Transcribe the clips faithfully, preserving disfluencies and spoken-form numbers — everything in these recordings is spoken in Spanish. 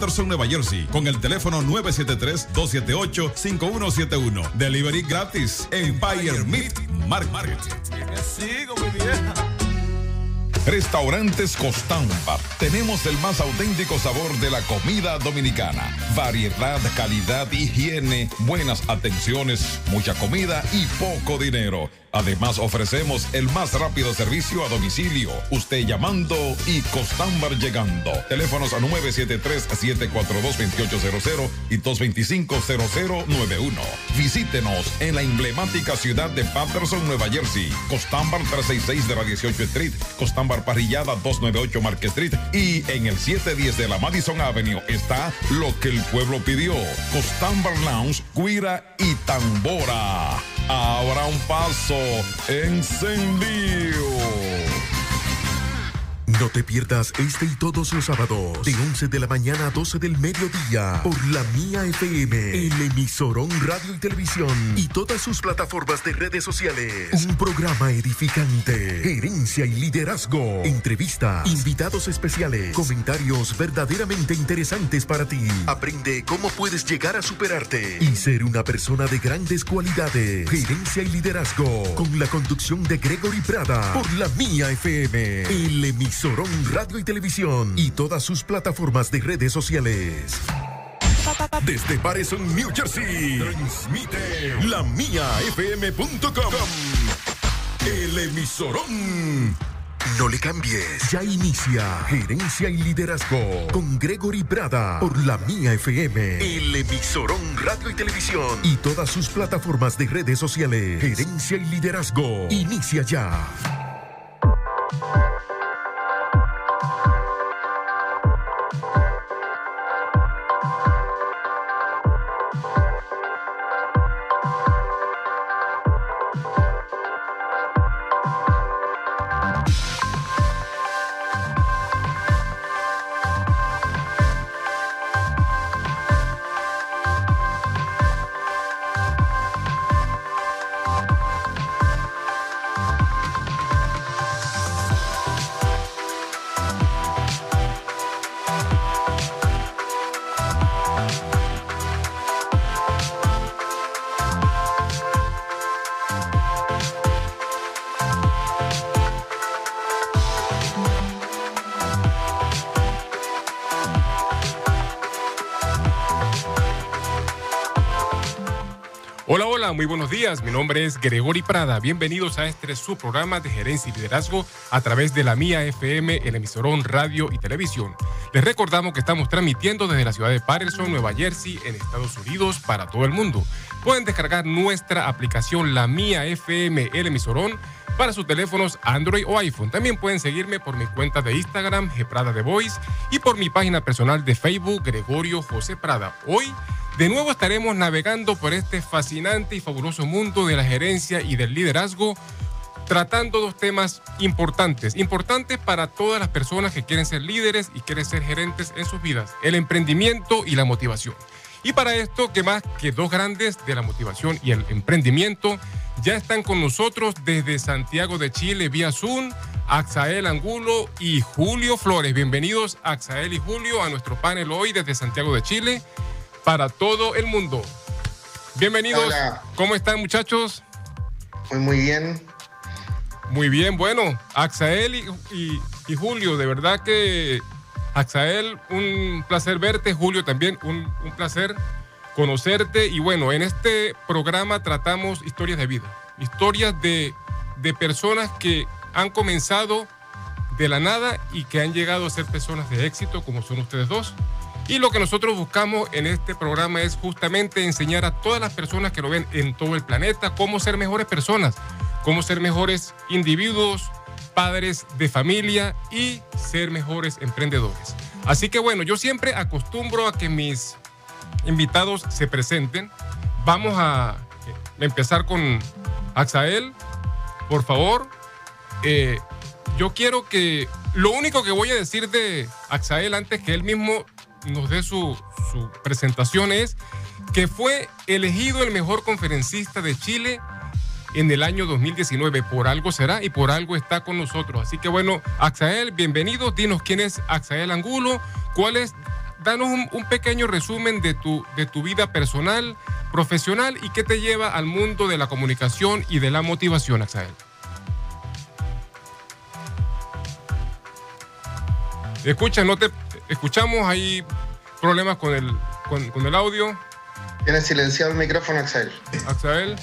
Patterson, Nueva Jersey, con el teléfono nueve siete tres, dos siete ocho, cinco uno siete uno. Delivery gratis. Empire Meat Market. Sigo, mi vieja. Restaurantes Costambar. Tenemos el más auténtico sabor de la comida dominicana. Variedad, calidad, higiene, buenas atenciones, mucha comida y poco dinero. Además, ofrecemos el más rápido servicio a domicilio. Usted llamando y Costambar llegando. Teléfonos a nueve siete tres, siete cuatro dos, dos ocho cero cero y dos dos cinco, cero cero nueve uno. Visítenos en la emblemática ciudad de Patterson, Nueva Jersey. Costambar trescientos sesenta y seis de la dieciocho Street. Costambar Parrillada doscientos noventa y ocho Market Street. Y en el setecientos diez de la Madison Avenue está lo que el pueblo pidió. Costambar Lounge, Guira y Tambora. Ahora un paso encendido. No te pierdas este y todos los sábados de once de la mañana a doce del mediodía por la Mía F M, el emisorón radio y televisión y todas sus plataformas de redes sociales. Un programa edificante, gerencia y liderazgo, entrevistas, invitados especiales, comentarios verdaderamente interesantes para ti. Aprende cómo puedes llegar a superarte y ser una persona de grandes cualidades. Gerencia y liderazgo con la conducción de Gregory Prada por la Mía F M, el emisor radio y televisión y todas sus plataformas de redes sociales. Desde Patterson, New Jersey, transmite la mía f m punto com, el emisorón. No le cambies, ya inicia Gerencia y Liderazgo con Gregory Prada por la Mía F M, el emisorón radio y televisión y todas sus plataformas de redes sociales. Gerencia y Liderazgo inicia ya. Hola, hola, muy buenos días. Mi nombre es Gregory Prada. Bienvenidos a este su programa de gerencia y liderazgo a través de la Mía F M, el emisorón radio y televisión. Les recordamos que estamos transmitiendo desde la ciudad de Patterson, Nueva Jersey, en Estados Unidos, para todo el mundo. Pueden descargar nuestra aplicación La Mía F M, el emisorón, para sus teléfonos Android o iPhone. También pueden seguirme por mi cuenta de Instagram, Gprada The Voice, y por mi página personal de Facebook, Gregorio José Prada. Hoy, de nuevo estaremos navegando por este fascinante y fabuloso mundo de la gerencia y del liderazgo, tratando dos temas importantes, importantes para todas las personas que quieren ser líderes y quieren ser gerentes en sus vidas: el emprendimiento y la motivación. Y para esto, que más que dos grandes de la motivación y el emprendimiento, ya están con nosotros desde Santiago de Chile vía Zoom, Axael Angulo y Julio Flores. Bienvenidos, Axael y Julio, a nuestro panel hoy desde Santiago de Chile para todo el mundo. Bienvenidos. Hola. ¿Cómo están, muchachos? Muy, muy bien. Muy bien, bueno, Axael y, y, y Julio, de verdad que Axael, un placer verte. Julio, también un, un placer conocerte. Y bueno, en este programa tratamos historias de vida, historias de, de personas que han comenzado de la nada y que han llegado a ser personas de éxito, como son ustedes dos. Y lo que nosotros buscamos en este programa es justamente enseñar a todas las personas que lo ven en todo el planeta cómo ser mejores personas, cómo ser mejores individuos, padres de familia y ser mejores emprendedores. Así que bueno, yo siempre acostumbro a que mis invitados se presenten. Vamos a empezar con Axael, por favor. Eh, yo quiero que... Lo único que voy a decir de Axael antes que él mismo nos dé su, su presentación es que fue elegido el mejor conferencista de Chile en el año dos mil diecinueve. Por algo será y por algo está con nosotros. Así que bueno, Axael, bienvenido. Dinos quién es Axael Angulo, cuál es danos un, un pequeño resumen de tu, de tu vida personal, profesional y qué te lleva al mundo de la comunicación y de la motivación, Axael. Escucha, no te escuchamos, hay problemas con el, con, con el audio. Tienes silenciado el micrófono, Axael. Axael.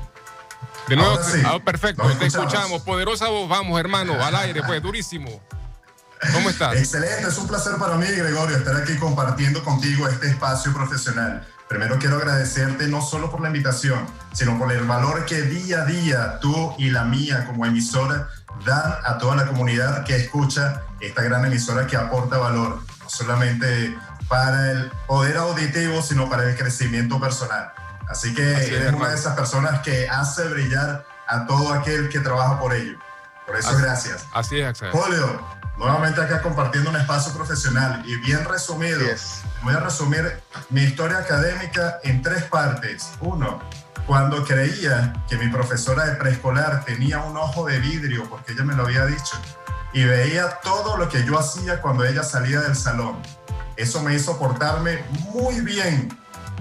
De nuevo, sí. ah, perfecto, te escuchamos. Poderosa voz, vamos, hermano, al aire, pues, durísimo. ¿Cómo estás? Excelente, es un placer para mí, Gregorio, estar aquí compartiendo contigo este espacio profesional. Primero quiero agradecerte no solo por la invitación, sino por el valor que día a día tú y la mía como emisora dan a toda la comunidad que escucha esta gran emisora que aporta valor, no solamente para el poder auditivo, sino para el crecimiento personal. Así que Así eres es, una de esas personas que hace brillar a todo aquel que trabaja por ello. Por eso, así, gracias. Así es, Axael. Julio, nuevamente acá compartiendo un espacio profesional y bien resumido. Yes. Voy a resumir mi historia académica en tres partes. Uno, cuando creía que mi profesora de preescolar tenía un ojo de vidrio, porque ella me lo había dicho, y veía todo lo que yo hacía cuando ella salía del salón. Eso me hizo portarme muy bien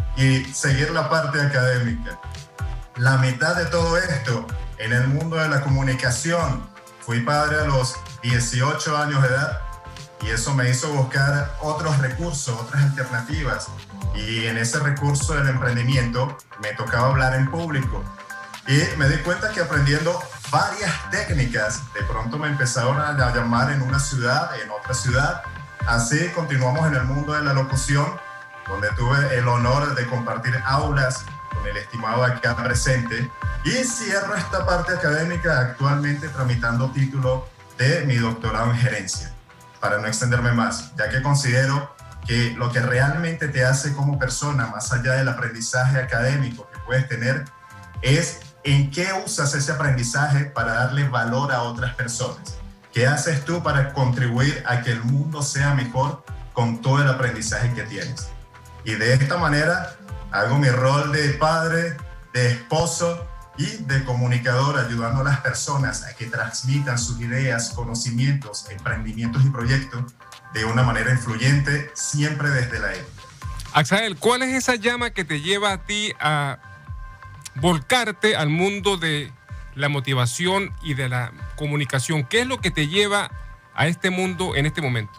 y seguir la parte académica. La mitad de todo esto en el mundo de la comunicación. Fui padre a los dieciocho años de edad y eso me hizo buscar otros recursos, otras alternativas. Y en ese recurso del emprendimiento me tocaba hablar en público. Y me di cuenta que aprendiendo varias técnicas, de pronto me empezaron a llamar en una ciudad, en otra ciudad. Así continuamos en el mundo de la locución, donde tuve el honor de compartir aulas con el estimado acá presente. Y cierro esta parte académica actualmente tramitando título de mi doctorado en gerencia, para no extenderme más, ya que considero que lo que realmente te hace como persona, más allá del aprendizaje académico que puedes tener, es en qué usas ese aprendizaje para darle valor a otras personas. ¿Qué haces tú para contribuir a que el mundo sea mejor con todo el aprendizaje que tienes? Y de esta manera hago mi rol de padre, de esposo y de comunicador, ayudando a las personas a que transmitan sus ideas, conocimientos, emprendimientos y proyectos de una manera influyente, siempre desde la ética. Axael, ¿cuál es esa llama que te lleva a ti a volcarte al mundo de la motivación y de la comunicación? ¿Qué es lo que te lleva a este mundo en este momento?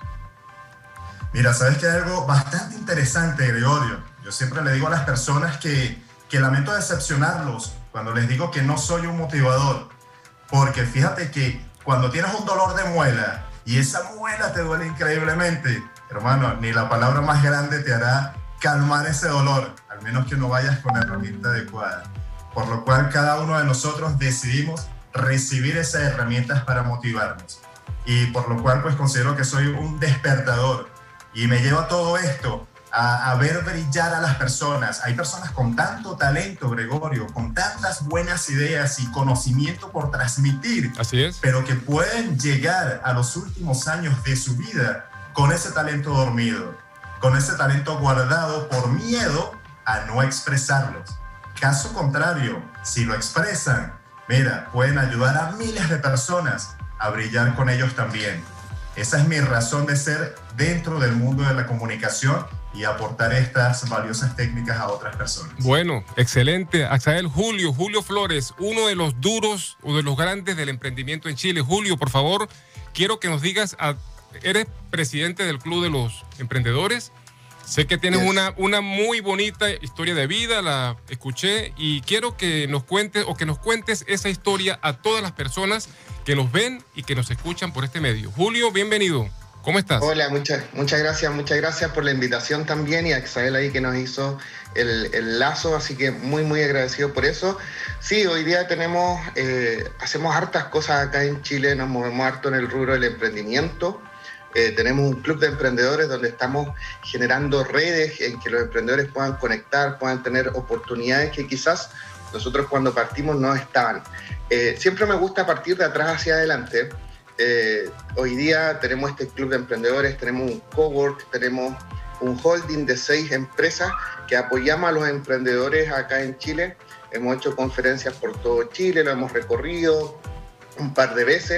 Mira, sabes que hay algo bastante interesante, Gregorio. Yo siempre le digo a las personas que, que lamento decepcionarlos cuando les digo que no soy un motivador, porque fíjate que cuando tienes un dolor de muela y esa muela te duele increíblemente, hermano, ni la palabra más grande te hará calmar ese dolor, al menos que no vayas con la herramienta adecuada. Por lo cual cada uno de nosotros decidimos recibir esas herramientas para motivarnos. Y por lo cual pues considero que soy un despertador y me lleva todo esto a, a ver brillar a las personas. Hay personas con tanto talento, Gregorio, con tantas buenas ideas y conocimiento por transmitir. Así es. Pero que pueden llegar a los últimos años de su vida con ese talento dormido, con ese talento guardado por miedo a no expresarlos. Caso contrario, si lo expresan, mira, pueden ayudar a miles de personas a brillar con ellos también. Esa es mi razón de ser dentro del mundo de la comunicación y aportar estas valiosas técnicas a otras personas. Bueno, excelente. Axael, Julio, Julio Flores, uno de los duros o de los grandes del emprendimiento en Chile. Julio, por favor, quiero que nos digas, a, eres presidente del Club de los Emprendedores. Sé que tienes yes. una, una muy bonita historia de vida, la escuché, y quiero que nos cuentes o que nos cuentes esa historia a todas las personas que nos ven y que nos escuchan por este medio. Julio, bienvenido. ¿Cómo estás? Hola, muchas, muchas gracias, muchas gracias por la invitación también y a Axael ahí que nos hizo el, el lazo, así que muy, muy agradecido por eso. Sí, hoy día tenemos, eh, hacemos hartas cosas acá en Chile, nos movemos harto en el rubro del emprendimiento. Eh, tenemos un club de emprendedores donde estamos generando redes en que los emprendedores puedan conectar, puedan tener oportunidades que quizás nosotros cuando partimos no estaban. Eh, siempre me gusta partir de atrás hacia adelante. Eh, hoy día tenemos este club de emprendedores, tenemos un cowork, tenemos un holding de seis empresas que apoyamos a los emprendedores acá en Chile. Hemos hecho conferencias por todo Chile, lo hemos recorrido un par de veces.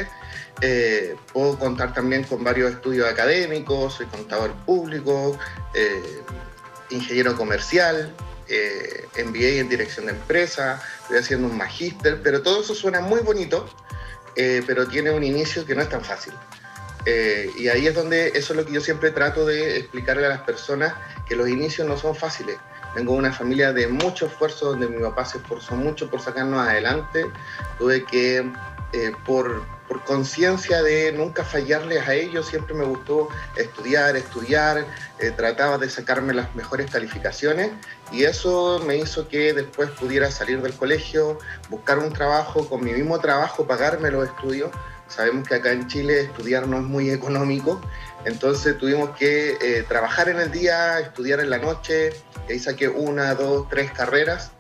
Eh, puedo contar también con varios estudios académicos, soy contador público, eh, ingeniero comercial, eh, M B A en dirección de empresa, estoy haciendo un magíster, pero todo eso suena muy bonito, eh, pero tiene un inicio que no es tan fácil. Eh, y ahí es donde, eso es lo que yo siempre trato de explicarle a las personas, que los inicios no son fáciles. Vengo de una familia de mucho esfuerzo, donde mi papá se esforzó mucho por sacarnos adelante. Tuve que, eh, por, por conciencia de nunca fallarles a ellos, siempre me gustó estudiar, estudiar, eh, trataba de sacarme las mejores calificaciones, y eso me hizo que después pudiera salir del colegio, buscar un trabajo, con mi mismo trabajo pagarme los estudios. Sabemos que acá en Chile estudiar no es muy económico, entonces tuvimos que eh, trabajar en el día, estudiar en la noche, y ahí saqué una, dos, tres carreras,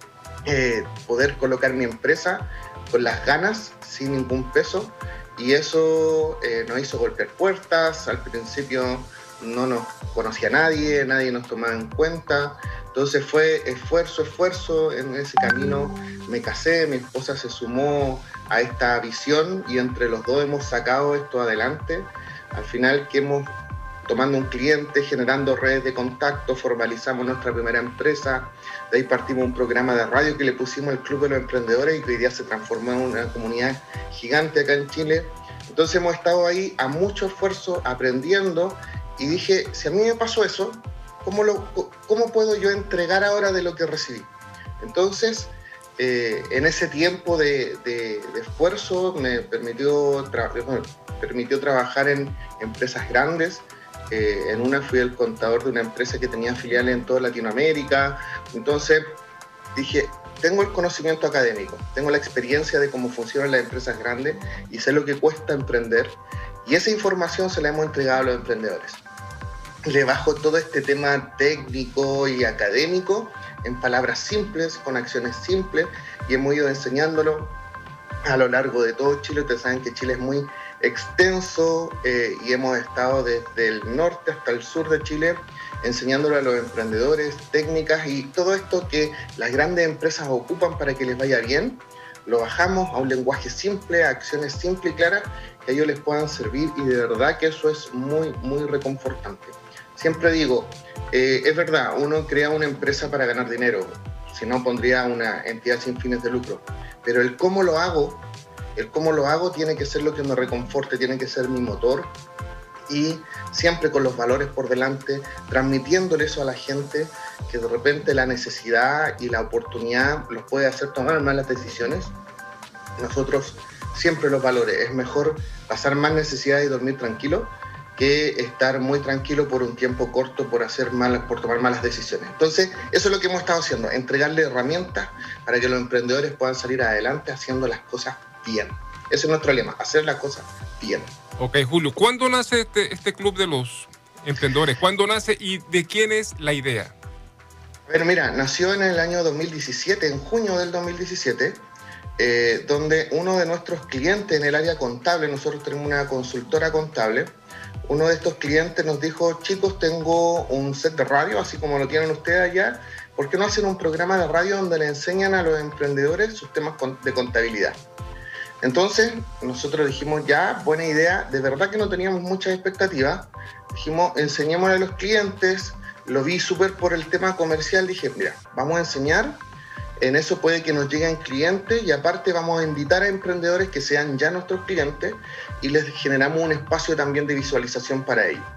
eh, poder colocar mi empresa con las ganas, sin ningún peso, y eso eh, nos hizo golpear puertas. Al principio no nos conocía nadie, nadie nos tomaba en cuenta, entonces fue esfuerzo, esfuerzo en ese camino. Me casé, mi esposa se sumó a esta visión y entre los dos hemos sacado esto adelante. Al final que hemos, tomando un cliente, generando redes de contacto, formalizamos nuestra primera empresa, de ahí partimos un programa de radio que le pusimos el Club de los Emprendedores y que hoy día se transformó en una comunidad gigante acá en Chile. Entonces hemos estado ahí a mucho esfuerzo, aprendiendo, y dije, si a mí me pasó eso, ¿cómo, lo, cómo puedo yo entregar ahora de lo que recibí? Entonces, Eh, en ese tiempo de, de, de esfuerzo me permitió, tra bueno, permitió trabajar en empresas grandes. Eh, en una fui el contador de una empresa que tenía filiales en toda Latinoamérica. Entonces dije, tengo el conocimiento académico, tengo la experiencia de cómo funcionan las empresas grandes y sé lo que cuesta emprender, y esa información se la hemos entregado a los emprendedores. Le bajo todo este tema técnico y académico en palabras simples, con acciones simples, y hemos ido enseñándolo a lo largo de todo Chile. Ustedes saben que Chile es muy extenso, eh, y hemos estado desde el norte hasta el sur de Chile enseñándolo a los emprendedores, técnicas y todo esto que las grandes empresas ocupan para que les vaya bien. Lo bajamos a un lenguaje simple, a acciones simples y claras que a ellos les puedan servir, y de verdad que eso es muy, muy reconfortante. Siempre digo, eh, es verdad, uno crea una empresa para ganar dinero, si no pondría una entidad sin fines de lucro, pero el cómo lo hago, el cómo lo hago tiene que ser lo que me reconforte, tiene que ser mi motor, y siempre con los valores por delante, transmitiéndole eso a la gente, que de repente la necesidad y la oportunidad los puede hacer tomar malas decisiones. Nosotros siempre los valores, es mejor pasar más necesidad y dormir tranquilo que estar muy tranquilo por un tiempo corto por, hacer malas, por tomar malas decisiones. Entonces, eso es lo que hemos estado haciendo, entregarle herramientas para que los emprendedores puedan salir adelante haciendo las cosas bien. Ese es nuestro lema, hacer las cosas bien. Ok, Julio, ¿cuándo nace este, este Club de los Emprendedores? ¿Cuándo nace y de quién es la idea? Bueno, mira, nació en el año dos mil diecisiete, en junio del dos mil diecisiete, eh, donde uno de nuestros clientes en el área contable, nosotros tenemos una consultora contable, uno de estos clientes nos dijo, chicos, tengo un set de radio, así como lo tienen ustedes allá, ¿por qué no hacen un programa de radio donde le enseñan a los emprendedores sus temas de contabilidad? Entonces, nosotros dijimos, ya, buena idea, de verdad que no teníamos muchas expectativas, dijimos, enseñémosle a los clientes, lo vi súper por el tema comercial, dije, mira, vamos a enseñar, en eso puede que nos lleguen clientes, y aparte vamos a invitar a emprendedores que sean ya nuestros clientes, y les generamos un espacio también de visualización para ellos.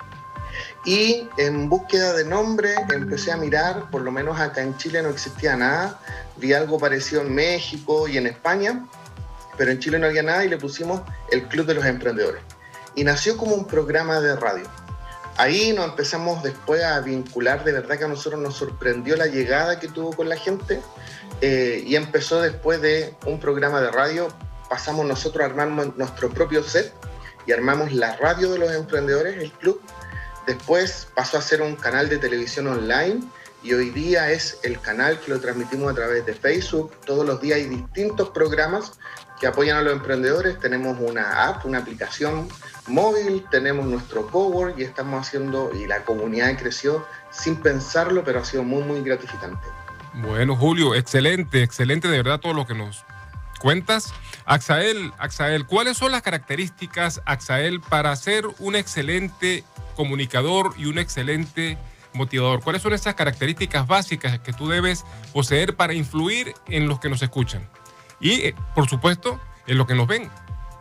Y en búsqueda de nombre empecé a mirar, por lo menos acá en Chile no existía nada, vi algo parecido en México y en España, pero en Chile no había nada, y le pusimos el Club de los Emprendedores. Y nació como un programa de radio. Ahí nos empezamos después a vincular, de verdad que a nosotros nos sorprendió la llegada que tuvo con la gente, eh, y empezó después de un programa de radio, pasamos nosotros a armar nuestro propio set y armamos la radio de los emprendedores, el club. Después pasó a ser un canal de televisión online, y hoy día es el canal que lo transmitimos a través de Facebook. Todos los días hay distintos programas que apoyan a los emprendedores. Tenemos una app, una aplicación móvil, tenemos nuestro Power, y estamos haciendo, y la comunidad creció sin pensarlo, pero ha sido muy, muy gratificante. Bueno, Julio, excelente, excelente de verdad todo lo que nos cuentas. Axael, Axael, ¿cuáles son las características, Axael, para ser un excelente comunicador y un excelente motivador? ¿Cuáles son esas características básicas que tú debes poseer para influir en los que nos escuchan? Y, por supuesto, en los que nos ven.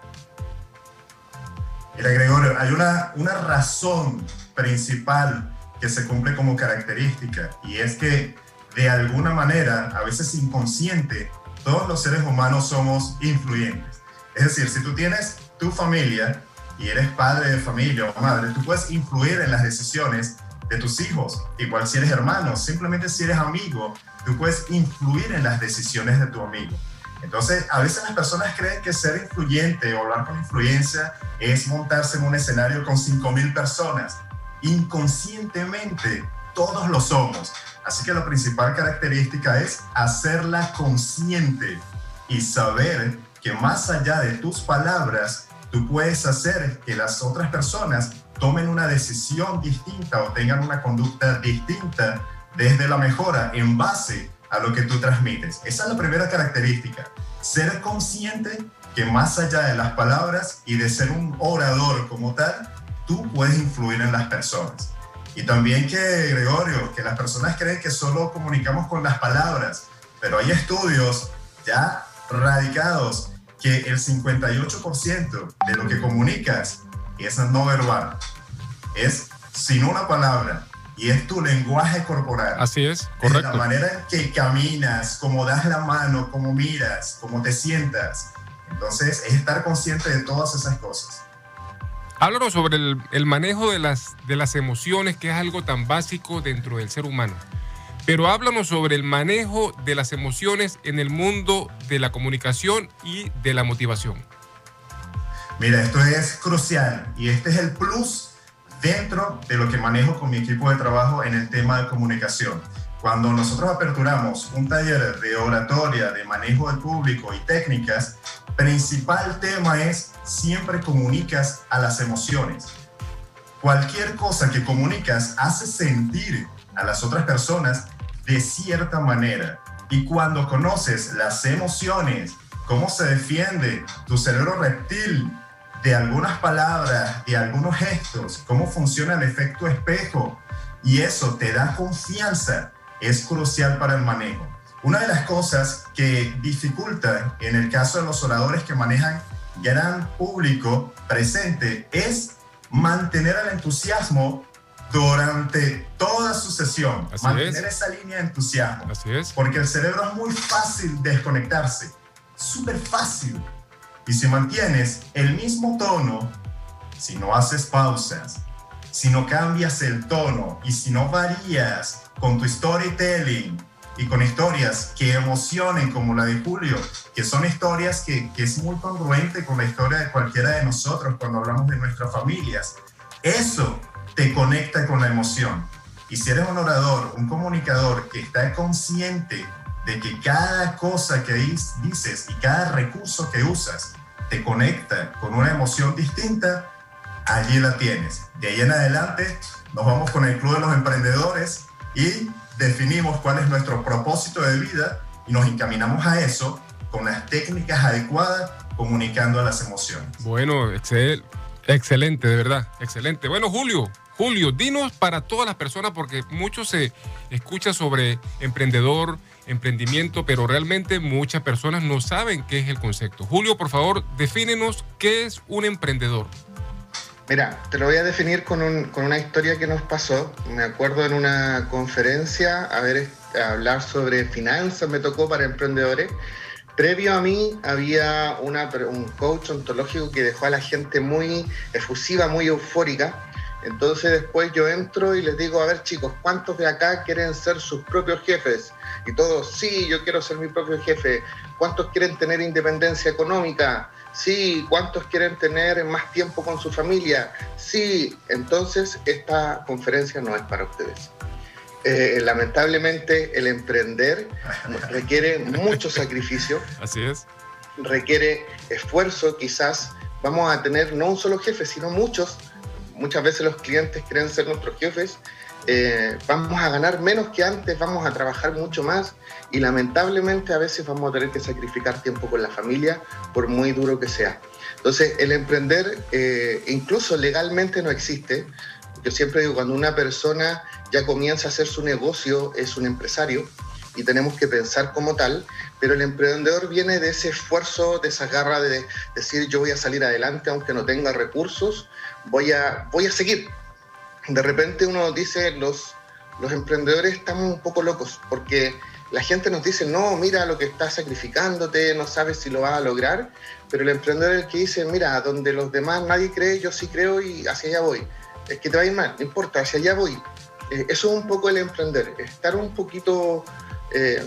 Mira, Gregorio, hay una, una razón principal que se cumple como característica, y es que de alguna manera, a veces inconsciente, todos los seres humanos somos influyentes. Es decir, si tú tienes tu familia y eres padre de familia o madre, tú puedes influir en las decisiones de tus hijos. Igual si eres hermano, simplemente si eres amigo, tú puedes influir en las decisiones de tu amigo. Entonces, a veces las personas creen que ser influyente o hablar con influencia es montarse en un escenario con cinco mil personas. Inconscientemente, todos lo somos. Así que la principal característica es hacerla consciente y saber que más allá de tus palabras, tú puedes hacer que las otras personas tomen una decisión distinta o tengan una conducta distinta desde la mejora en base a lo que tú transmites. Esa es la primera característica, ser consciente que más allá de las palabras y de ser un orador como tal, tú puedes influir en las personas. Y también que, Gregorio, que las personas creen que solo comunicamos con las palabras, pero hay estudios ya radicados que el cincuenta y ocho por ciento de lo que comunicas es no verbal, es sin una palabra, y es tu lenguaje corporal. Así es, correcto. Es la manera en que caminas, cómo das la mano, cómo miras, cómo te sientas. Entonces, es estar consciente de todas esas cosas. Háblanos sobre el, el manejo de las, de las emociones, que es algo tan básico dentro del ser humano. Pero háblanos sobre el manejo de las emociones en el mundo de la comunicación y de la motivación. Mira, esto es crucial y este es el plus dentro de lo que manejo con mi equipo de trabajo en el tema de comunicación. Cuando nosotros aperturamos un taller de oratoria, de manejo del público y técnicas, principal tema es siempre comunicas a las emociones. Cualquier cosa que comunicas hace sentir a las otras personas de cierta manera. Y cuando conoces las emociones, cómo se defiende tu cerebro reptil de algunas palabras, de algunos gestos, cómo funciona el efecto espejo, y eso te da confianza, es crucial para el manejo. Una de las cosas que dificulta en el caso de los oradores que manejan gran público presente es mantener el entusiasmo durante toda su sesión. Así mantener es. esa línea de entusiasmo. Así es. Porque el cerebro es muy fácil desconectarse, súper fácil. Y si mantienes el mismo tono, si no haces pausas, si no cambias el tono y si no varías con tu storytelling y con historias que emocionen como la de Julio, que son historias que, que es muy congruente con la historia de cualquiera de nosotros cuando hablamos de nuestras familias, eso te conecta con la emoción. Y si eres un orador, un comunicador que está consciente de que cada cosa que dices y cada recurso que usas te conecta con una emoción distinta, allí la tienes. De ahí en adelante nos vamos con el Club de los Emprendedores y definimos cuál es nuestro propósito de vida y nos encaminamos a eso con las técnicas adecuadas, comunicando a las emociones. Bueno, excel, excelente, de verdad, excelente. Bueno, Julio, Julio, dinos para todas las personas, porque mucho se escucha sobre emprendedor, emprendimiento, pero realmente muchas personas no saben qué es el concepto. Julio, por favor, defínenos qué es un emprendedor. Mira, te lo voy a definir con, un, con una historia que nos pasó. Me acuerdo en una conferencia, a ver, a hablar sobre finanzas me tocó para emprendedores. Previo a mí había una, un coach ontológico que dejó a la gente muy efusiva, muy eufórica. Entonces después yo entro y les digo, a ver chicos, ¿cuántos de acá quieren ser sus propios jefes? Y todos, sí, yo quiero ser mi propio jefe. ¿Cuántos quieren tener independencia económica? Sí. ¿Cuántos quieren tener más tiempo con su familia? Sí. Entonces esta conferencia no es para ustedes. Eh, lamentablemente el emprender requiere mucho sacrificio. Así es. Requiere esfuerzo, quizás vamos a tener no un solo jefe, sino muchos. Muchas veces los clientes quieren ser nuestros jefes eh, vamos a ganar menos que antes, vamos a trabajar mucho más y lamentablemente a veces vamos a tener que sacrificar tiempo con la familia, por muy duro que sea. Entonces, el emprender eh, incluso legalmente no existe. Yo siempre digo, cuando una persona ya comienza a hacer su negocio, es un empresario y tenemos que pensar como tal, pero el emprendedor viene de ese esfuerzo, de esa garra de decir yo voy a salir adelante aunque no tenga recursos, voy a, voy a seguir. De repente uno dice, los, los emprendedores estamos un poco locos porque la gente nos dice, no, mira lo que estás sacrificándote, no sabes si lo vas a lograr, pero el emprendedor es el que dice, mira, donde los demás nadie cree, yo sí creo y hacia allá voy. Es que te va a ir mal, no importa, hacia allá voy. Eh, eso es un poco el emprender, estar un poquito, eh,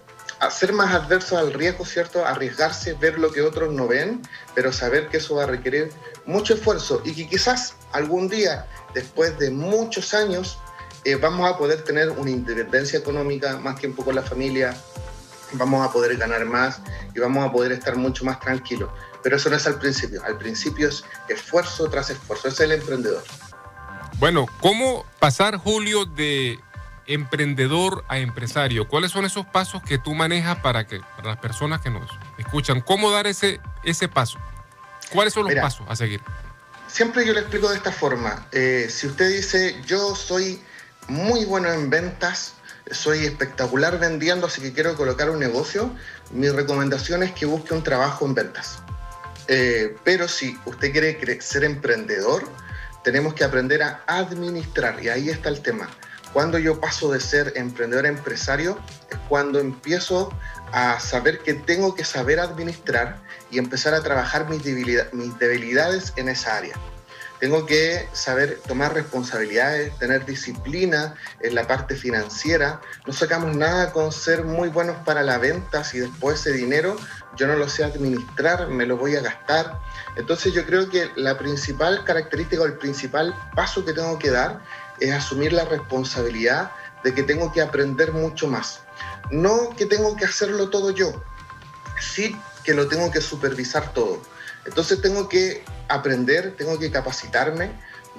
ser más adverso al riesgo, ¿cierto? Arriesgarse, ver lo que otros no ven, pero saber que eso va a requerir mucho esfuerzo y que quizás algún día, después de muchos años, eh, vamos a poder tener una independencia económica, más tiempo con la familia, vamos a poder ganar más y vamos a poder estar mucho más tranquilos. Pero eso no es al principio, al principio es esfuerzo tras esfuerzo, ese es el emprendedor. Bueno, ¿cómo pasar, Julio, de emprendedor a empresario? ¿Cuáles son esos pasos que tú manejas para que para las personas que nos escuchan? ¿Cómo dar ese, ese paso? ¿Cuáles son los Mira, pasos a seguir? Siempre yo le explico de esta forma. Eh, si usted dice, yo soy muy bueno en ventas, soy espectacular vendiendo, así que quiero colocar un negocio, mi recomendación es que busque un trabajo en ventas. Eh, pero si usted quiere ser emprendedor, tenemos que aprender a administrar, y ahí está el tema. Cuando yo paso de ser emprendedor a empresario, es cuando empiezo a saber que tengo que saber administrar y empezar a trabajar mis, debilidad, mis debilidades en esa área. Tengo que saber tomar responsabilidades, tener disciplina en la parte financiera. No sacamos nada con ser muy buenos para la venta si después ese dinero yo no lo sé administrar, me lo voy a gastar. Entonces yo creo que la principal característica o el principal paso que tengo que dar es asumir la responsabilidad de que tengo que aprender mucho más. No que tengo que hacerlo todo yo, sí que lo tengo que supervisar todo. Entonces tengo que aprender, tengo que capacitarme.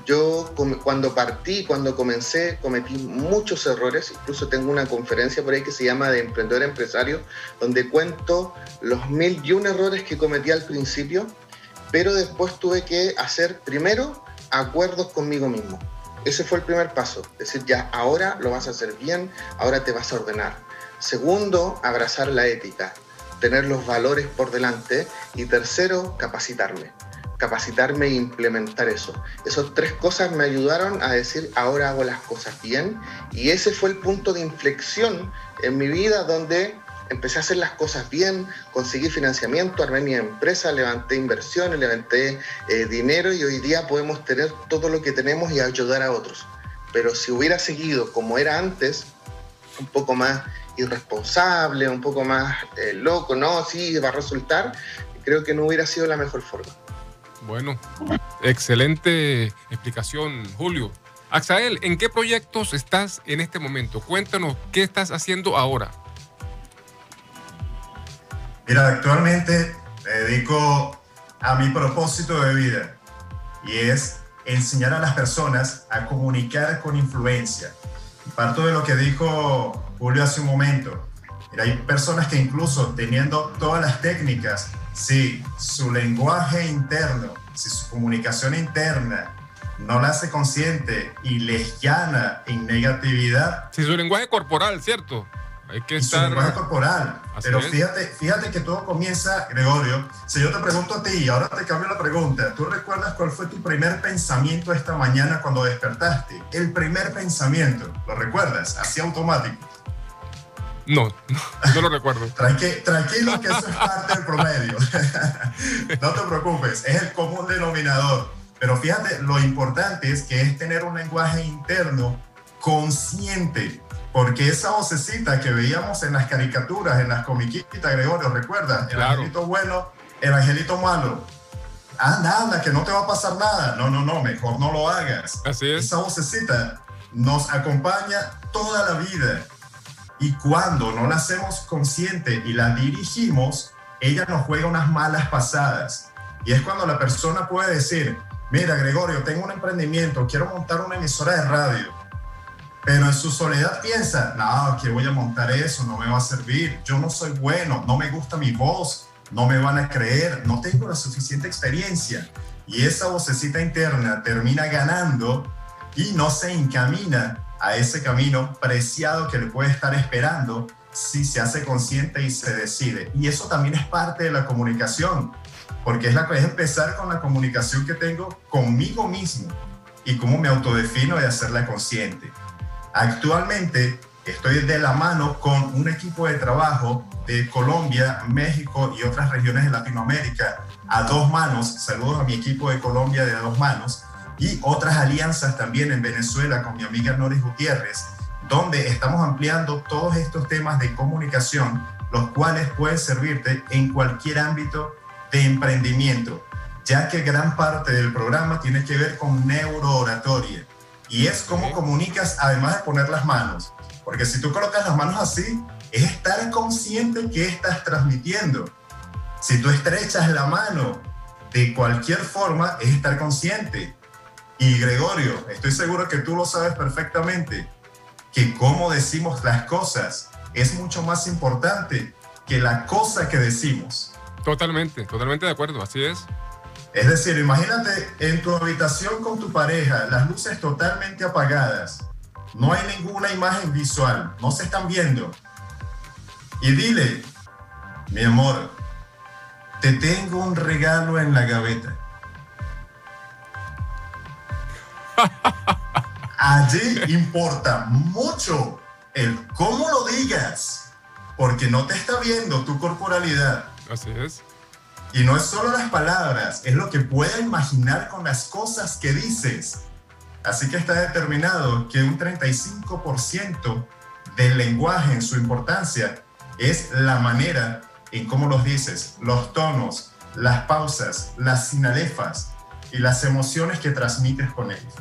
Yo cuando partí, cuando comencé, cometí muchos errores. Incluso tengo una conferencia por ahí que se llama de Emprendedor a Empresario, donde cuento los mil y un errores que cometí al principio, pero después tuve que hacer primero acuerdos conmigo mismo. Ese fue el primer paso, decir ya, ahora lo vas a hacer bien, ahora te vas a ordenar. Segundo, abrazar la ética, tener los valores por delante. Y tercero, capacitarme. Capacitarme e implementar eso. Esas tres cosas me ayudaron a decir, ahora hago las cosas bien. Y ese fue el punto de inflexión en mi vida donde empecé a hacer las cosas bien, conseguí financiamiento, armé mi empresa, levanté inversiones, levanté eh, dinero y hoy día podemos tener todo lo que tenemos y ayudar a otros. Pero si hubiera seguido como era antes, un poco más irresponsable, un poco más eh, loco, no, sí, va a resultar, creo que no hubiera sido la mejor forma. Bueno, excelente explicación, Julio. Axael, ¿en qué proyectos estás en este momento? Cuéntanos, ¿qué estás haciendo ahora? Mira, actualmente me dedico a mi propósito de vida y es enseñar a las personas a comunicar con influencia. Parto de lo que dijo Julio hace un momento. Mira, hay personas que incluso teniendo todas las técnicas, si su lenguaje interno, si su comunicación interna no la hace consciente y les llana en negatividad. Si su lenguaje corporal, ¿cierto? Hay que estar... Su lenguaje corporal. Así Pero es. fíjate, fíjate que todo comienza, Gregorio. Si yo te pregunto a ti, y ahora te cambio la pregunta, ¿tú recuerdas cuál fue tu primer pensamiento esta mañana cuando despertaste? El primer pensamiento, ¿lo recuerdas? Así automático. No, no, no lo recuerdo. Tranqui, tranquilo que eso es parte del promedio. No te preocupes, es el común denominador. Pero fíjate, lo importante es que es tener un lenguaje interno consciente. Porque esa vocecita que veíamos en las caricaturas, en las comiquitas, Gregorio, ¿recuerdas? El Claro. angelito bueno, el angelito malo. Anda, anda, que no te va a pasar nada. No, no, no, mejor no lo hagas. Así es. Esa vocecita nos acompaña toda la vida. Y cuando no la hacemos consciente y la dirigimos, ella nos juega unas malas pasadas. Y es cuando la persona puede decir, mira, Gregorio, tengo un emprendimiento, quiero montar una emisora de radio. pero en su soledad piensa, no, que voy a montar eso, no me va a servir, yo no soy bueno, no me gusta mi voz, no me van a creer, no tengo la suficiente experiencia. Y esa vocecita interna termina ganando y no se encamina a ese camino preciado que le puede estar esperando si se hace consciente y se decide. Y eso también es parte de la comunicación, porque es, la, es empezar con la comunicación que tengo conmigo mismo y cómo me autodefino de hacerla consciente. Actualmente estoy de la mano con un equipo de trabajo de Colombia, México y otras regiones de Latinoamérica a dos manos. Saludos a mi equipo de Colombia de dos manos y otras alianzas también en Venezuela con mi amiga Noris Gutiérrez, donde estamos ampliando todos estos temas de comunicación, los cuales pueden servirte en cualquier ámbito de emprendimiento, ya que gran parte del programa tiene que ver con neurooratoria y es cómo comunicas además de poner las manos, porque si tú colocas las manos así, es estar consciente que estás transmitiendo. Si tú estrechas la mano de cualquier forma, es estar consciente. Y Gregorio, estoy seguro que tú lo sabes perfectamente, que cómo decimos las cosas es mucho más importante que la cosa que decimos. Totalmente, totalmente de acuerdo, así es. Es decir, imagínate en tu habitación con tu pareja, las luces totalmente apagadas, no hay ninguna imagen visual, no se están viendo. Y dile, mi amor, te tengo un regalo en la gaveta. Allí importa mucho el cómo lo digas, porque no te está viendo tu corporalidad. Así es. Y no es solo las palabras, es lo que pueda imaginar con las cosas que dices. Así que está determinado que un treinta y cinco por ciento del lenguaje en su importancia es la manera en cómo los dices, los tonos, las pausas, las sinalefas y las emociones que transmites con ellos.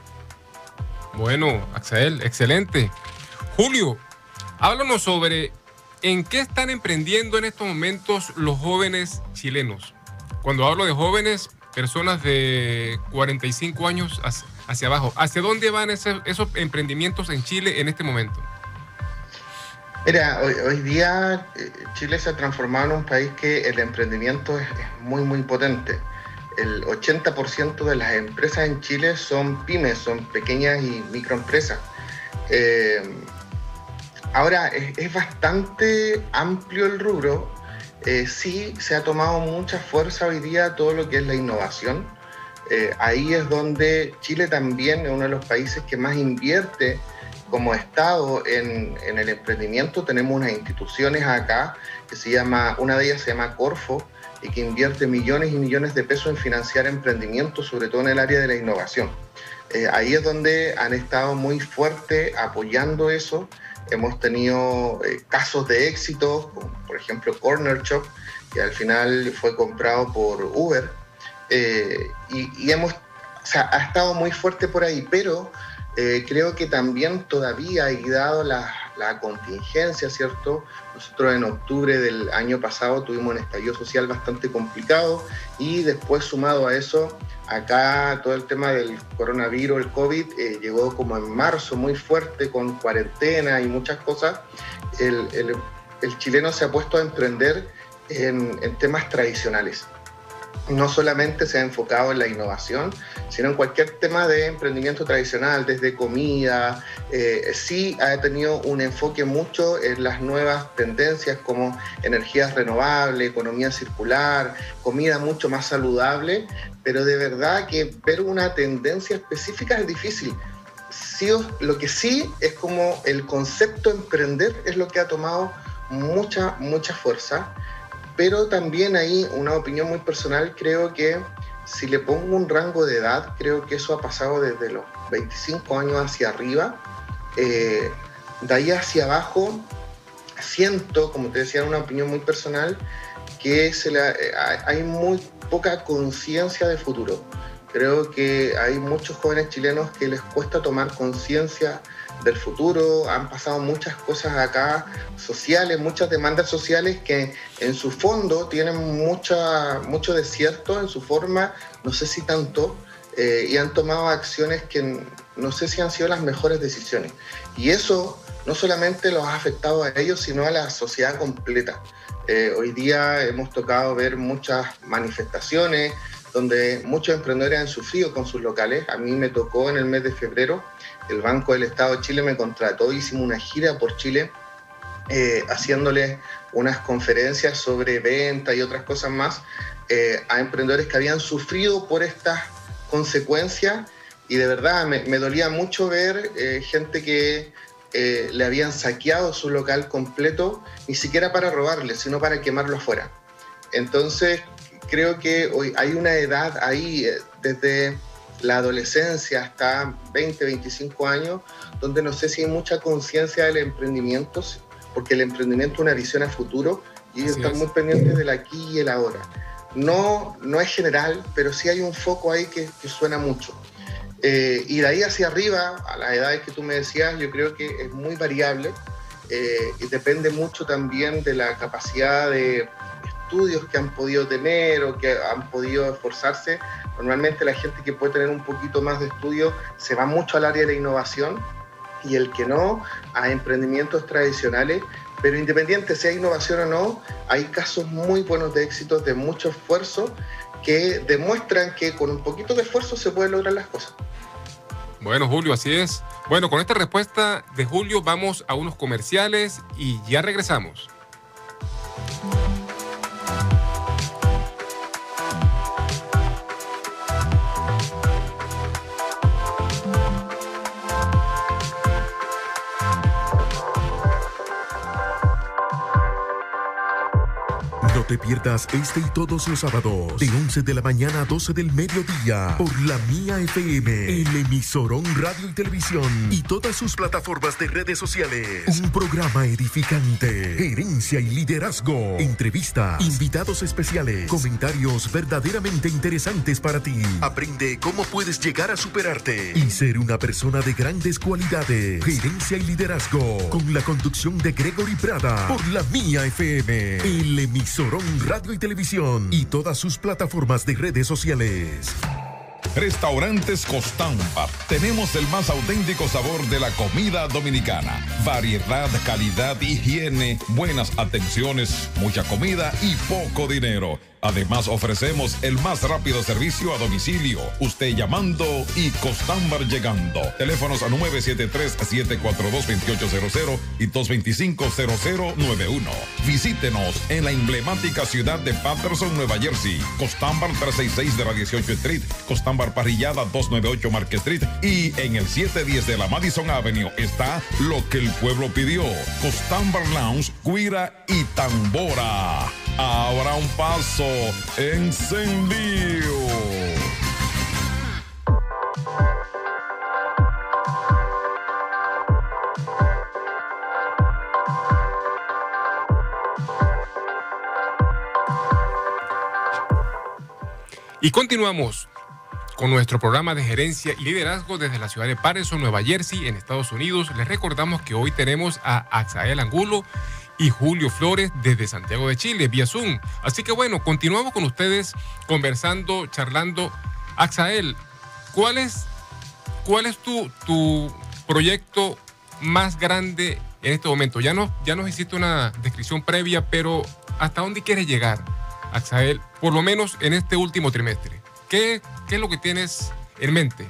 Bueno, Axael, excelente. Julio, háblanos sobre en qué están emprendiendo en estos momentos los jóvenes chilenos. Cuando hablo de jóvenes, personas de cuarenta y cinco años hacia, hacia abajo. ¿Hacia dónde van ese, esos emprendimientos en Chile en este momento? Mira, hoy, hoy día eh, Chile se ha transformado en un país que el emprendimiento es, es muy, muy potente. El ochenta por ciento de las empresas en Chile son pymes, son pequeñas y microempresas. Eh, ahora, es, es bastante amplio el rubro. Eh, sí, se ha tomado mucha fuerza hoy día todo lo que es la innovación. Eh, ahí es donde Chile también es uno de los países que más invierte como Estado en, en el emprendimiento. Tenemos unas instituciones acá que se llama, una de ellas se llama Corfo, y que invierte millones y millones de pesos en financiar emprendimientos, sobre todo en el área de la innovación. Eh, ahí es donde han estado muy fuerte apoyando eso. Hemos tenido eh, casos de éxito, como por ejemplo Corner Shop, que al final fue comprado por Uber, eh, y, y hemos, o sea, ha estado muy fuerte por ahí, pero eh, creo que también todavía, y dado la, la contingencia, ¿cierto? Nosotros en octubre del año pasado tuvimos un estallido social bastante complicado y después, sumado a eso, acá todo el tema del coronavirus, el COVID, eh, llegó como en marzo muy fuerte con cuarentena y muchas cosas. El, el, el chileno se ha puesto a emprender en, en temas tradicionales. No solamente se ha enfocado en la innovación, sino en cualquier tema de emprendimiento tradicional, desde comida. Eh, sí ha tenido un enfoque mucho en las nuevas tendencias como energías renovables, economía circular, comida mucho más saludable, pero de verdad que ver una tendencia específica es difícil. Sí, lo que sí es como el concepto emprender es lo que ha tomado mucha, mucha fuerza. Pero también hay una opinión muy personal, creo que si le pongo un rango de edad, creo que eso ha pasado desde los veinticinco años hacia arriba. Eh, de ahí hacia abajo, siento, como te decía, una opinión muy personal, que se la, eh, hay muy poca conciencia de futuro. Creo que hay muchos jóvenes chilenos que les cuesta tomar conciencia del futuro. Han pasado muchas cosas acá sociales, muchas demandas sociales que en su fondo tienen mucha, mucho desierto en su forma, no sé si tanto, eh, y han tomado acciones que, no sé si han sido las mejores decisiones. Y eso no solamente los ha afectado a ellos, sino a la sociedad completa. Eh, hoy día hemos tocado ver muchas manifestaciones donde muchos emprendedores han sufrido con sus locales. A mí me tocó en el mes de febrero, el Banco del Estado de Chile me contrató, hicimos una gira por Chile, eh, haciéndoles unas conferencias sobre venta y otras cosas más eh, a emprendedores que habían sufrido por estas consecuencias, y de verdad me, me dolía mucho ver eh, gente que eh, le habían saqueado su local completo, ni siquiera para robarle, sino para quemarlo afuera. Entonces creo que hoy hay una edad ahí, eh, desde la adolescencia hasta veinte, veinticinco años, donde no sé si hay mucha conciencia del emprendimiento, porque el emprendimiento es una visión a futuro y ellos están muy pendientes del aquí y el ahora. No, no es general, pero sí hay un foco ahí que, que suena mucho. Eh, y de ahí hacia arriba, a las edades que tú me decías, yo creo que es muy variable eh, y depende mucho también de la capacidad de estudios que han podido tener o que han podido esforzarse. Normalmente la gente que puede tener un poquito más de estudio se va mucho al área de la innovación, y el que no, a emprendimientos tradicionales. Pero independiente sea innovación o no, hay casos muy buenos de éxito, de mucho esfuerzo, que demuestran que con un poquito de esfuerzo se pueden lograr las cosas. Bueno, Julio, así es. Bueno, con esta respuesta de Julio vamos a unos comerciales y ya regresamos. No te pierdas este y todos los sábados de once de la mañana a doce del mediodía por la Mía F M, el emisorón radio y televisión y todas sus plataformas de redes sociales. Un programa edificante, gerencia y liderazgo, entrevistas, invitados especiales, comentarios verdaderamente interesantes para ti. Aprende cómo puedes llegar a superarte y ser una persona de grandes cualidades. Gerencia y liderazgo con la conducción de Gregory Prada por la Mía F M, el emisorón radio y televisión y todas sus plataformas de redes sociales. Restaurantes Costambar. Tenemos el más auténtico sabor de la comida dominicana. Variedad, calidad, higiene, buenas atenciones, mucha comida y poco dinero. Además, ofrecemos el más rápido servicio a domicilio. Usted llamando y Costambar llegando. Teléfonos a nueve siete tres, siete cuatro dos, dos ocho cero cero y dos dos cinco, cero cero nueve uno. Visítenos en la emblemática ciudad de Patterson, Nueva Jersey. Costambar trescientos sesenta y seis de la dieciocho Street. Costambar Parrillada doscientos noventa y ocho Market Street. Y en el setecientos diez de la Madison Avenue está lo que el pueblo pidió. Costambar Lounge, Guira y Tambora. Ahora un paso encendido. Y continuamos con nuestro programa de gerencia y liderazgo desde la ciudad de Patterson, Nueva Jersey, en Estados Unidos. Les recordamos que hoy tenemos a Axael Angulo y Julio Flores desde Santiago de Chile, vía Zoom. Así que bueno, continuamos con ustedes conversando, charlando. Axael, ¿cuál es, cuál es tu, tu proyecto más grande en este momento? Ya nos, ya nos hiciste una descripción previa, pero ¿hasta dónde quieres llegar, Axael? Por lo menos en este último trimestre. ¿Qué, qué es lo que tienes en mente?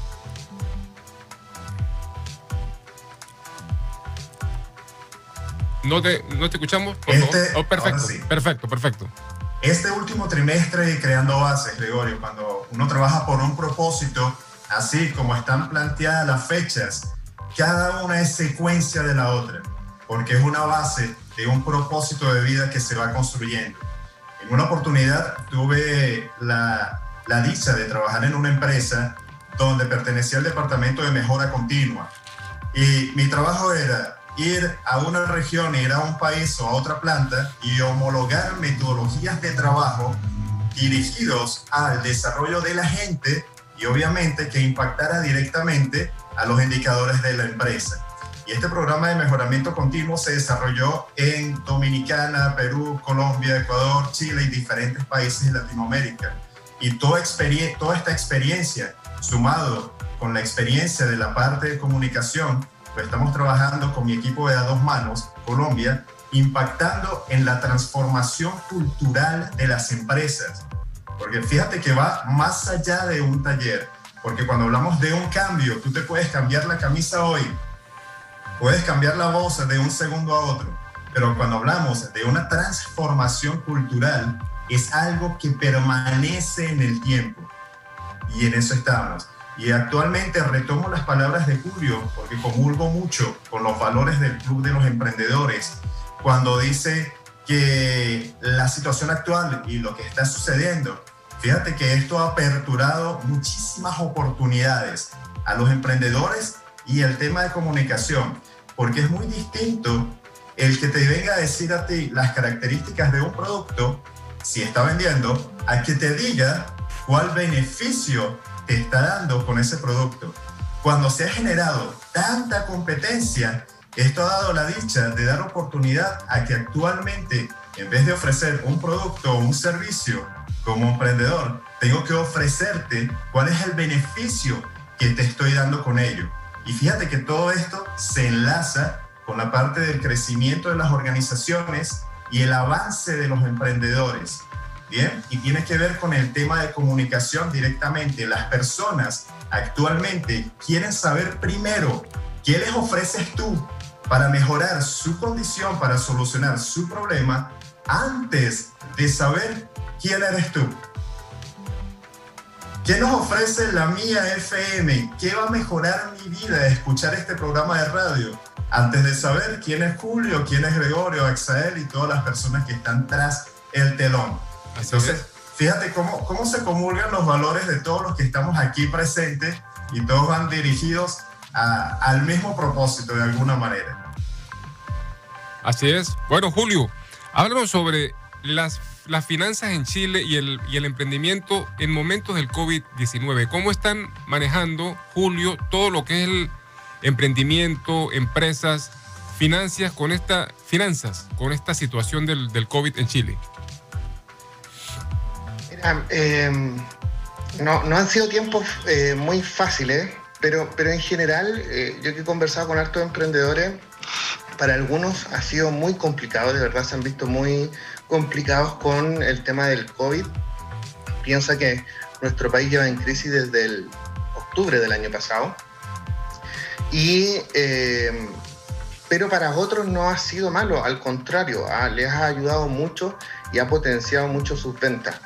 ¿No te, no te escuchamos? Por este, favor. Oh, perfecto, sí. perfecto, perfecto. Este último trimestre creando bases, Gregorio, cuando uno trabaja por un propósito, así como están planteadas las fechas, cada una es secuencia de la otra, porque es una base de un propósito de vida que se va construyendo. En una oportunidad tuve la, la dicha de trabajar en una empresa donde pertenecía al departamento de mejora continua, y mi trabajo era ir a una región, ir a un país o a otra planta y homologar metodologías de trabajo dirigidos al desarrollo de la gente y obviamente que impactara directamente a los indicadores de la empresa. Y este programa de mejoramiento continuo se desarrolló en Dominicana, Perú, Colombia, Ecuador, Chile y diferentes países de Latinoamérica. Y toda, experien- toda esta experiencia, sumado con la experiencia de la parte de comunicación, pues estamos trabajando con mi equipo de A Dos Manos, Colombia, impactando en la transformación cultural de las empresas. Porque fíjate que va más allá de un taller, porque cuando hablamos de un cambio, tú te puedes cambiar la camisa hoy, puedes cambiar la voz de un segundo a otro, pero cuando hablamos de una transformación cultural, es algo que permanece en el tiempo, y en eso estamos. Y actualmente retomo las palabras de Julio, porque comulgo mucho con los valores del Club de los Emprendedores, cuando dice que la situación actual y lo que está sucediendo, fíjate que esto ha aperturado muchísimas oportunidades a los emprendedores y el tema de comunicación, porque es muy distinto el que te venga a decir a ti las características de un producto, si está vendiendo, a que te diga cuál beneficio te está dando con ese producto. Cuando se ha generado tanta competencia, esto ha dado la dicha de dar oportunidad a que actualmente, en vez de ofrecer un producto o un servicio como emprendedor, tengo que ofrecerte cuál es el beneficio que te estoy dando con ello. Y fíjate que todo esto se enlaza con la parte del crecimiento de las organizaciones y el avance de los emprendedores. Bien, y tiene que ver con el tema de comunicación directamente. Las personas actualmente quieren saber primero qué les ofreces tú para mejorar su condición, para solucionar su problema, antes de saber quién eres tú. ¿Qué nos ofrece la Mía F M? ¿Qué va a mejorar mi vida escuchar este programa de radio? Antes de saber quién es Julio, quién es Gregorio, Axael y todas las personas que están tras el telón. Entonces, fíjate cómo, cómo se comulgan los valores de todos los que estamos aquí presentes y todos van dirigidos a, al mismo propósito de alguna manera. Así es. Bueno, Julio, háblanos sobre las, las finanzas en Chile y el, y el emprendimiento en momentos del COVID diecinueve. ¿Cómo están manejando, Julio, todo lo que es el emprendimiento, empresas, finanzas con esta, finanzas, con esta situación del, del COVID en Chile? Eh, no, no han sido tiempos eh, muy fáciles, pero, pero en general, eh, yo que he conversado con hartos emprendedores, para algunos ha sido muy complicado, de verdad se han visto muy complicados con el tema del COVID. Piensa que nuestro país lleva en crisis desde el octubre del año pasado, y, eh, pero para otros no ha sido malo, al contrario, ah, les ha ayudado mucho y ha potenciado mucho sus ventas.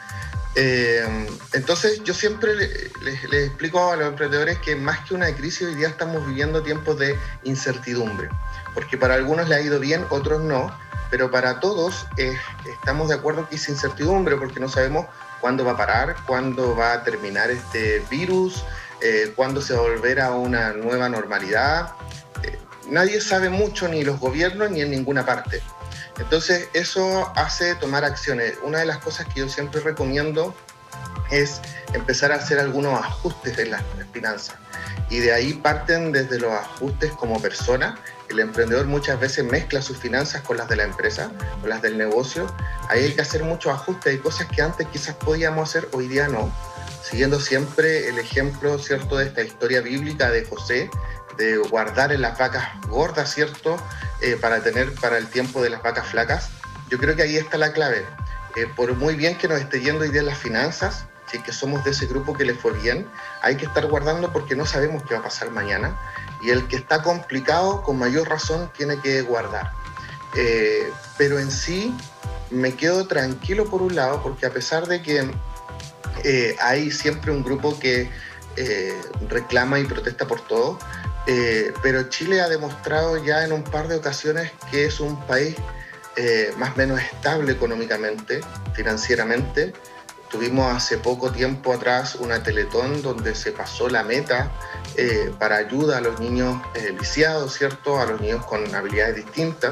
Eh, entonces yo siempre les, les, les explico a los emprendedores que más que una crisis hoy día estamos viviendo tiempos de incertidumbre, porque para algunos le ha ido bien, otros no, pero para todos eh, estamos de acuerdo que es incertidumbre porque no sabemos cuándo va a parar, cuándo va a terminar este virus, eh, cuándo se va a volver a una nueva normalidad. Eh, nadie sabe mucho, ni los gobiernos ni en ninguna parte. Entonces eso hace tomar acciones. Una de las cosas que yo siempre recomiendo es empezar a hacer algunos ajustes en las finanzas. Y de ahí parten desde los ajustes como persona. El emprendedor muchas veces mezcla sus finanzas con las de la empresa, con las del negocio. Ahí hay que hacer muchos ajustes. Hay cosas que antes quizás podíamos hacer, hoy día no. Siguiendo siempre el ejemplo, ¿cierto?, de esta historia bíblica de José, de guardar en las vacas gordas, ¿cierto?, eh, para tener para el tiempo de las vacas flacas. Yo creo que ahí está la clave. Eh, por muy bien que nos esté yendo hoy día en las finanzas, si es que somos de ese grupo que les fue bien, hay que estar guardando porque no sabemos qué va a pasar mañana. Y el que está complicado, con mayor razón, tiene que guardar. Eh, pero en sí, me quedo tranquilo por un lado, porque a pesar de que eh, hay siempre un grupo que eh, reclama y protesta por todo, Eh, pero Chile ha demostrado ya en un par de ocasiones que es un país eh, más o menos estable económicamente, financieramente. Tuvimos hace poco tiempo atrás una Teletón donde se pasó la meta eh, para ayuda a los niños eh, lisiados, ¿cierto?, a los niños con habilidades distintas.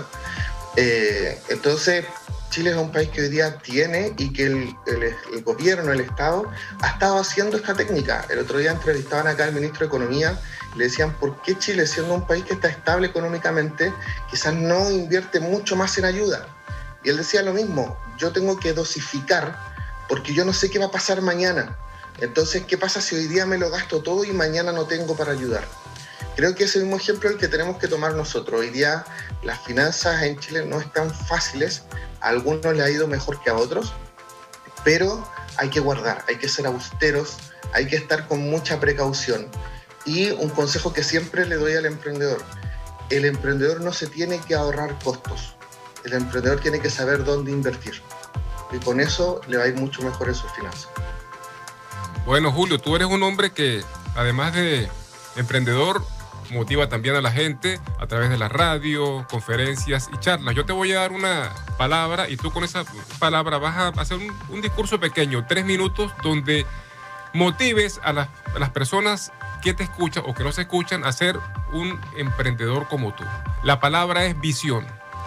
Eh, entonces, Chile es un país que hoy día tiene y que el, el, el gobierno, el Estado, ha estado haciendo esta técnica. El otro día entrevistaban acá al ministro de Economía, le decían por qué Chile, siendo un país que está estable económicamente, quizás no invierte mucho más en ayuda. Y él decía lo mismo, yo tengo que dosificar porque yo no sé qué va a pasar mañana. Entonces, ¿qué pasa si hoy día me lo gasto todo y mañana no tengo para ayudar? Creo que ese mismo ejemplo es el que tenemos que tomar nosotros. Hoy día las finanzas en Chile no están fáciles, a algunos les ha ido mejor que a otros, pero hay que guardar, hay que ser austeros, hay que estar con mucha precaución. Y un consejo que siempre le doy al emprendedor: el emprendedor no se tiene que ahorrar costos, el emprendedor tiene que saber dónde invertir. Y con eso le va a ir mucho mejor en sus finanzas. Bueno, Julio, tú eres un hombre que, además de emprendedor, motiva también a la gente a través de la radio, conferencias y charlas. Yo te voy a dar una palabra y tú con esa palabra vas a hacer un, un discurso pequeño, tres minutos, donde motives a, la, a las personas que te escuchan o que no se escuchan a ser un emprendedor como tú. La palabra es visión.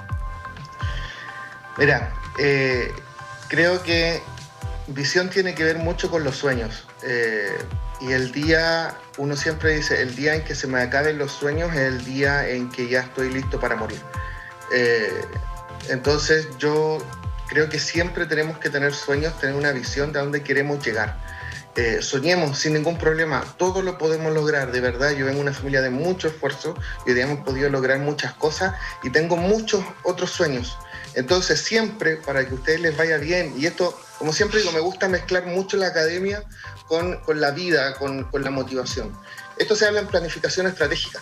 Mira, eh, creo que visión tiene que ver mucho con los sueños. Eh, y el día, uno siempre dice, el día en que se me acaben los sueños es el día en que ya estoy listo para morir. Eh, entonces yo creo que siempre tenemos que tener sueños, tener una visión de a dónde queremos llegar. Eh, soñemos sin ningún problema, todo lo podemos lograr, de verdad. Yo vengo de una familia de mucho esfuerzo y hoy hemos podido lograr muchas cosas y tengo muchos otros sueños. Entonces siempre, para que a ustedes les vaya bien, y esto, como siempre digo, me gusta mezclar mucho la academia con, con la vida, con, con la motivación. Esto se habla en planificación estratégica.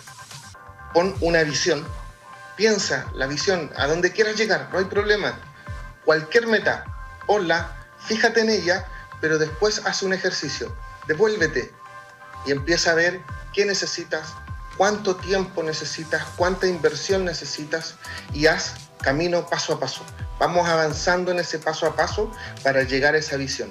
Pon una visión, piensa la visión, a donde quieras llegar, no hay problema. Cualquier meta, ponla, fíjate en ella, pero después haz un ejercicio, devuélvete y empieza a ver qué necesitas, cuánto tiempo necesitas, cuánta inversión necesitas y haz camino paso a paso. Vamos avanzando en ese paso a paso para llegar a esa visión.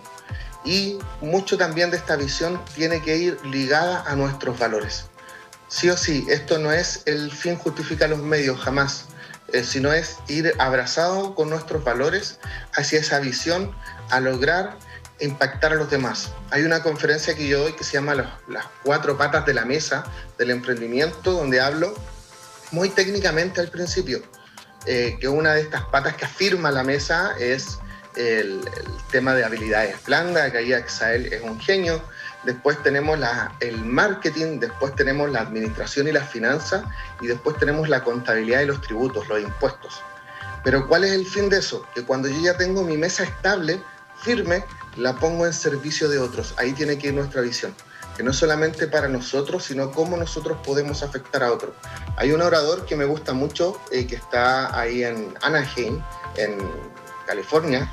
Y mucho también de esta visión tiene que ir ligada a nuestros valores. Sí o sí, esto no es el fin justifica los medios, jamás, eh, sino es ir abrazado con nuestros valores hacia esa visión a lograr impactar a los demás. Hay una conferencia que yo doy que se llama los, las cuatro patas de la mesa del emprendimiento, donde hablo muy técnicamente al principio, eh, que una de estas patas que afirma la mesa es el, el tema de habilidades blandas, que ahí Axael es un genio. Después tenemos la, el marketing, después tenemos la administración y las finanzas, y después tenemos la contabilidad y los tributos, los impuestos. Pero ¿cuál es el fin de eso? Que cuando yo ya tengo mi mesa estable, firme, la pongo en servicio de otros. Ahí tiene que ir nuestra visión, que no es solamente para nosotros, sino cómo nosotros podemos afectar a otros. Hay un orador que me gusta mucho, eh, que está ahí en Anaheim, en California,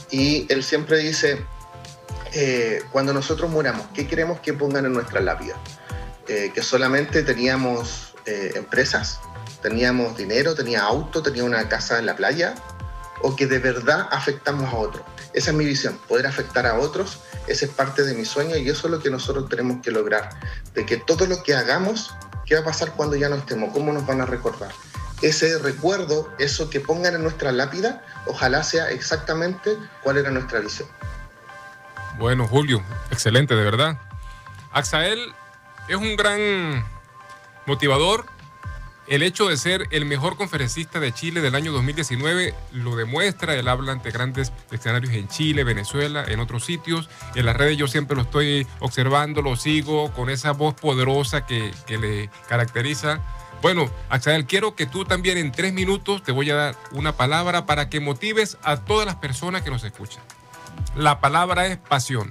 y él siempre dice, eh, cuando nosotros muramos, ¿qué queremos que pongan en nuestra lápida? Eh, que solamente teníamos eh, empresas, teníamos dinero, tenía auto, tenía una casa en la playa, o que de verdad afectamos a otros. Esa es mi visión, poder afectar a otros. Ese es parte de mi sueño y eso es lo que nosotros tenemos que lograr, de que todo lo que hagamos, ¿qué va a pasar cuando ya no estemos? ¿Cómo nos van a recordar? Ese recuerdo, eso que pongan en nuestra lápida, ojalá sea exactamente cuál era nuestra visión. Bueno, Julio, excelente, de verdad. Axael es un gran motivador. El hecho de ser el mejor conferencista de Chile del año dos mil diecinueve lo demuestra. Él habla ante grandes escenarios en Chile, Venezuela, en otros sitios. En las redes yo siempre lo estoy observando, lo sigo con esa voz poderosa que, que le caracteriza. Bueno, Axael, quiero que tú también en tres minutos te voy a dar una palabra para que motives a todas las personas que nos escuchan. La palabra es pasión.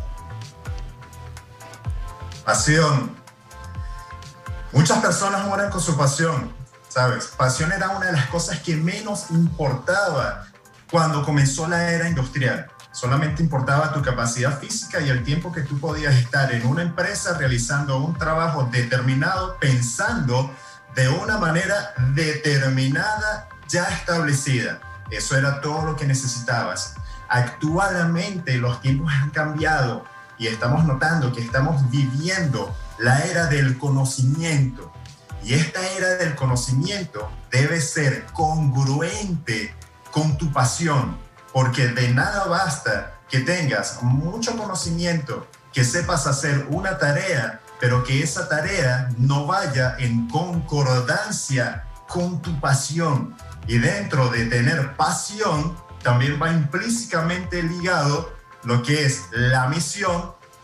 Pasión. Muchas personas mueren con su pasión, ¿sabes? Pasión era una de las cosas que menos importaba cuando comenzó la era industrial. Solamente importaba tu capacidad física y el tiempo que tú podías estar en una empresa realizando un trabajo determinado, pensando de una manera determinada, ya establecida. Eso era todo lo que necesitabas. Actualmente los tiempos han cambiado y estamos notando que estamos viviendo la era del conocimiento. Y esta era del conocimiento debe ser congruente con tu pasión, porque de nada basta que tengas mucho conocimiento, que sepas hacer una tarea, pero que esa tarea no vaya en concordancia con tu pasión. Y dentro de tener pasión, también va implícitamente ligado lo que es la misión,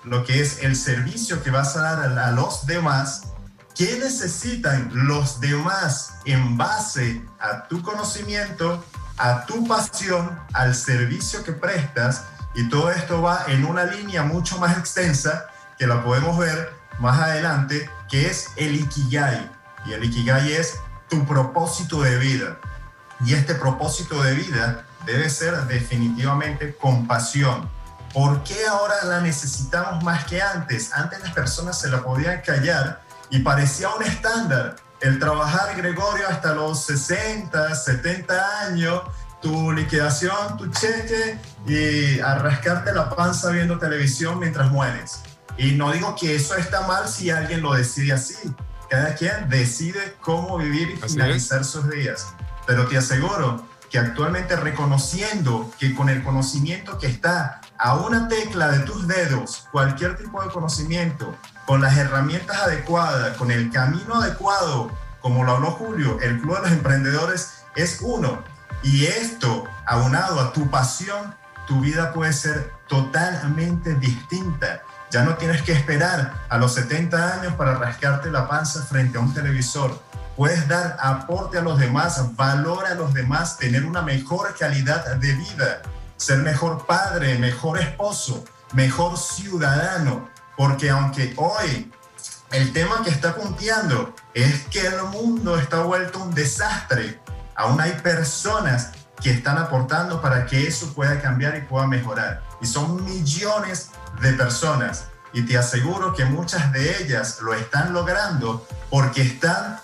lo que es el servicio que vas a dar a, a los demás, qué necesitan los demás en base a tu conocimiento, a tu pasión, al servicio que prestas, y todo esto va en una línea mucho más extensa que la podemos ver más adelante, que es el Ikigai. Y el Ikigai es tu propósito de vida. Y este propósito de vida debe ser definitivamente con pasión. ¿Por qué ahora la necesitamos más que antes? Antes las personas se la podían callar y parecía un estándar. El trabajar, Gregorio, hasta los sesenta, setenta años, tu liquidación, tu cheque, y a rascarte la panza viendo televisión mientras mueres. Y no digo que eso está mal si alguien lo decide así. Cada quien decide cómo vivir y finalizar sus días. Pero te aseguro que actualmente, reconociendo que con el conocimiento que está a una tecla de tus dedos, cualquier tipo de conocimiento, con las herramientas adecuadas, con el camino adecuado, como lo habló Julio, el Club de los Emprendedores es uno. Y esto, aunado a tu pasión, tu vida puede ser totalmente distinta. Ya no tienes que esperar a los setenta años para rascarte la panza frente a un televisor. Puedes dar aporte a los demás, valor a los demás, tener una mejor calidad de vida, ser mejor padre, mejor esposo, mejor ciudadano. Porque aunque hoy el tema que está punteando es que el mundo está vuelto un desastre, aún hay personas que están aportando para que eso pueda cambiar y pueda mejorar. Y son millones de personas. Y te aseguro que muchas de ellas lo están logrando porque están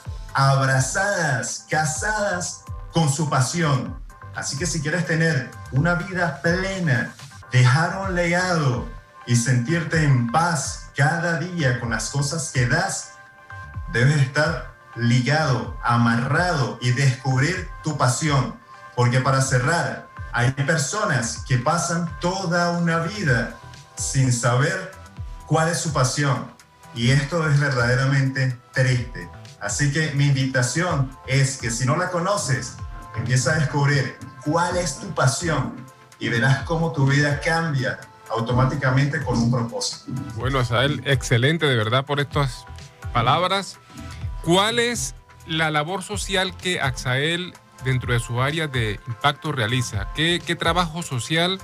abrazadas, casadas con su pasión. Así que si quieres tener una vida plena, dejar un legado y sentirte en paz cada día con las cosas que das, debes estar ligado, amarrado y descubrir tu pasión. Porque para cerrar, hay personas que pasan toda una vida sin saber cuál es su pasión. Y esto es verdaderamente triste. Así que mi invitación es que si no la conoces, empieza a descubrir cuál es tu pasión y verás cómo tu vida cambia automáticamente con un propósito. Bueno, Azael, excelente de verdad por estas palabras. ¿Cuál es la labor social que Azael dentro de su área de impacto realiza? ¿Qué, qué trabajo social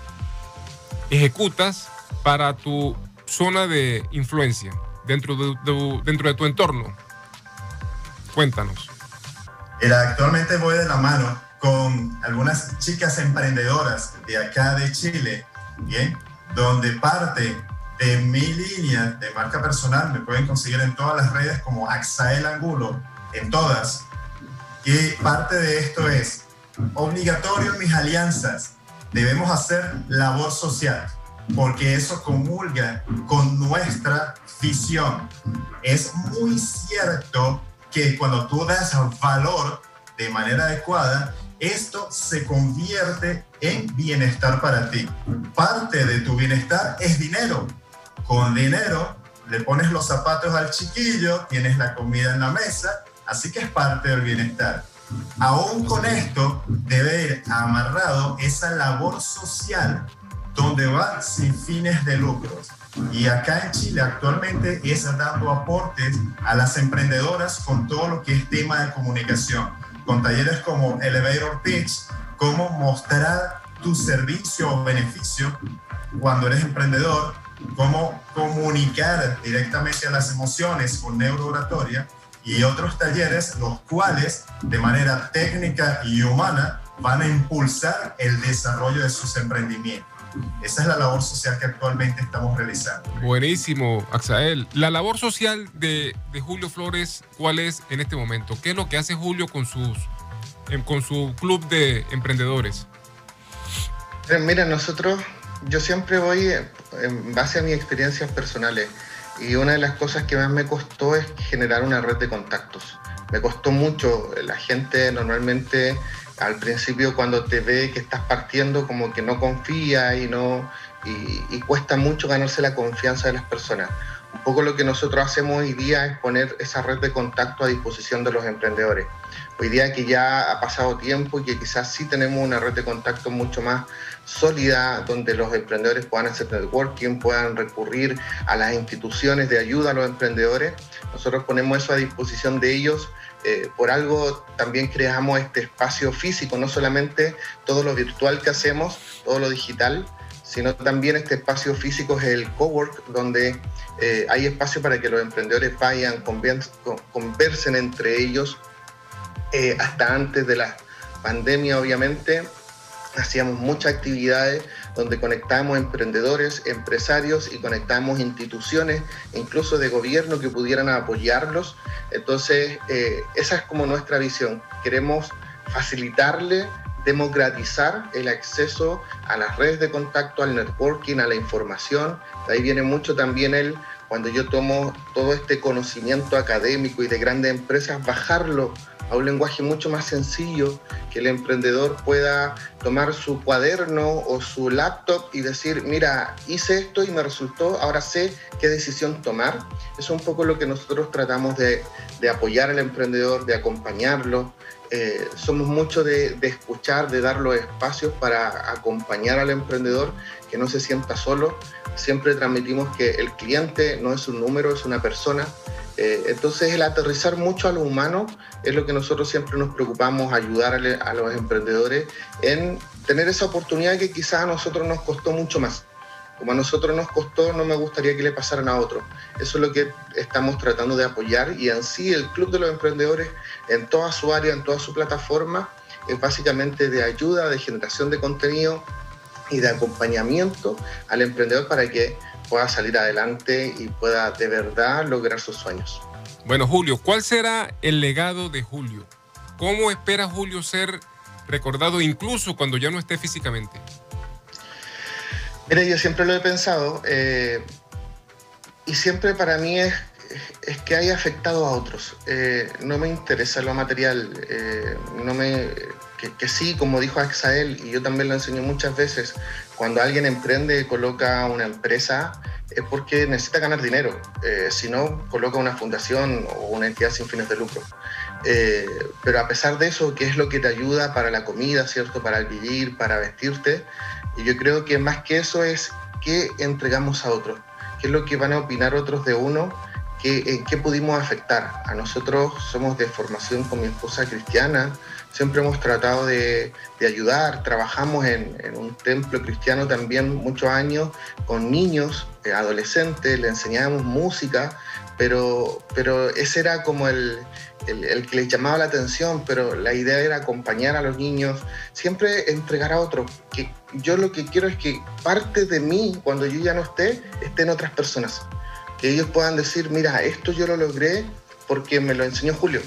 ejecutas para tu zona de influencia dentro de, de, dentro de tu entorno? Cuéntanos. Mira, actualmente voy de la mano con algunas chicas emprendedoras de acá de Chile, ¿bien? Donde parte de mi línea de marca personal me pueden conseguir en todas las redes como Azael Angulo, en todas. Y parte de esto es obligatorio en mis alianzas. Debemos hacer labor social, porque eso comulga con nuestra visión. Es muy cierto que cuando tú das valor de manera adecuada, esto se convierte en bienestar para ti. Parte de tu bienestar es dinero. Con dinero le pones los zapatos al chiquillo, tienes la comida en la mesa, así que es parte del bienestar. Aún con esto debe ir amarrado esa labor social donde va sin fines de lucros. Y acá en Chile actualmente es dando aportes a las emprendedoras con todo lo que es tema de comunicación, con talleres como Elevator Pitch, cómo mostrar tu servicio o beneficio cuando eres emprendedor, cómo comunicar directamente a las emociones con neurooratoria, y otros talleres los cuales de manera técnica y humana van a impulsar el desarrollo de sus emprendimientos. Esa es la labor social que actualmente estamos realizando. Buenísimo, Azael. La labor social de, de Julio Flores, ¿cuál es en este momento? ¿Qué es lo que hace Julio con, sus, con su club de emprendedores? Mira, nosotros, yo siempre voy en base a mis experiencias personales, y una de las cosas que más me costó es generar una red de contactos. Me costó mucho. La gente normalmente al principio, cuando te ve que estás partiendo, como que no confía y, no, y, y cuesta mucho ganarse la confianza de las personas. Un poco lo que nosotros hacemos hoy día es poner esa red de contacto a disposición de los emprendedores. Hoy día que ya ha pasado tiempo y que quizás sí tenemos una red de contacto mucho más sólida, donde los emprendedores puedan hacer networking, puedan recurrir a las instituciones de ayuda a los emprendedores. Nosotros ponemos eso a disposición de ellos. Eh, por algo también creamos este espacio físico, no solamente todo lo virtual que hacemos, todo lo digital, sino también este espacio físico es el cowork, donde eh, hay espacio para que los emprendedores vayan, conversen entre ellos. Eh, hasta antes de la pandemia, obviamente, hacíamos muchas actividades donde conectábamos emprendedores, empresarios y conectábamos instituciones, incluso de gobierno, que pudieran apoyarlos. Entonces, eh, esa es como nuestra visión. Queremos facilitarle, democratizar el acceso a las redes de contacto, al networking, a la información. De ahí viene mucho también el, cuando yo tomo todo este conocimiento académico y de grandes empresas, bajarlo a un lenguaje mucho más sencillo, que el emprendedor pueda tomar su cuaderno o su laptop y decir, mira, hice esto y me resultó, ahora sé qué decisión tomar. Eso es un poco lo que nosotros tratamos de, de apoyar al emprendedor, de acompañarlo. Eh, somos mucho de, de escuchar, de dar los espacios para acompañar al emprendedor, que no se sienta solo. Siempre transmitimos que el cliente no es un número, es una persona. Eh, entonces, el aterrizar mucho a lo humano es lo que nosotros siempre nos preocupamos, ayudar a, a los emprendedores en tener esa oportunidad que quizás a nosotros nos costó mucho más. Como a nosotros nos costó, no me gustaría que le pasaran a otros. Eso es lo que estamos tratando de apoyar, y en sí el Club de los Emprendedores, en toda su área, en toda su plataforma, es básicamente de ayuda, de generación de contenido y de acompañamiento al emprendedor para que pueda salir adelante y pueda de verdad lograr sus sueños. Bueno, Julio, ¿cuál será el legado de Julio? ¿Cómo espera Julio ser recordado incluso cuando ya no esté físicamente? Mira, yo siempre lo he pensado eh, y siempre para mí es, es que haya afectado a otros. Eh, no me interesa lo material, eh, no me, que, que sí, como dijo Axael, y yo también lo enseño muchas veces, cuando alguien emprende, coloca una empresa, es porque necesita ganar dinero. Eh, si no, coloca una fundación o una entidad sin fines de lucro. Eh, pero a pesar de eso, ¿qué es lo que te ayuda para la comida, cierto? Para el vivir, para vestirte. Y yo creo que más que eso es qué entregamos a otros, qué es lo que van a opinar otros de uno, qué, en qué pudimos afectar. A nosotros somos de formación con mi esposa cristiana, siempre hemos tratado de, de ayudar, trabajamos en, en un templo cristiano también muchos años con niños, eh, adolescentes, le enseñábamos música, pero, pero ese era como el... El, el que les llamaba la atención, pero la idea era acompañar a los niños, siempre entregar a otros. Que yo lo que quiero es que parte de mí, cuando yo ya no esté, estén otras personas. Que ellos puedan decir, mira, esto yo lo logré porque me lo enseñó Julio.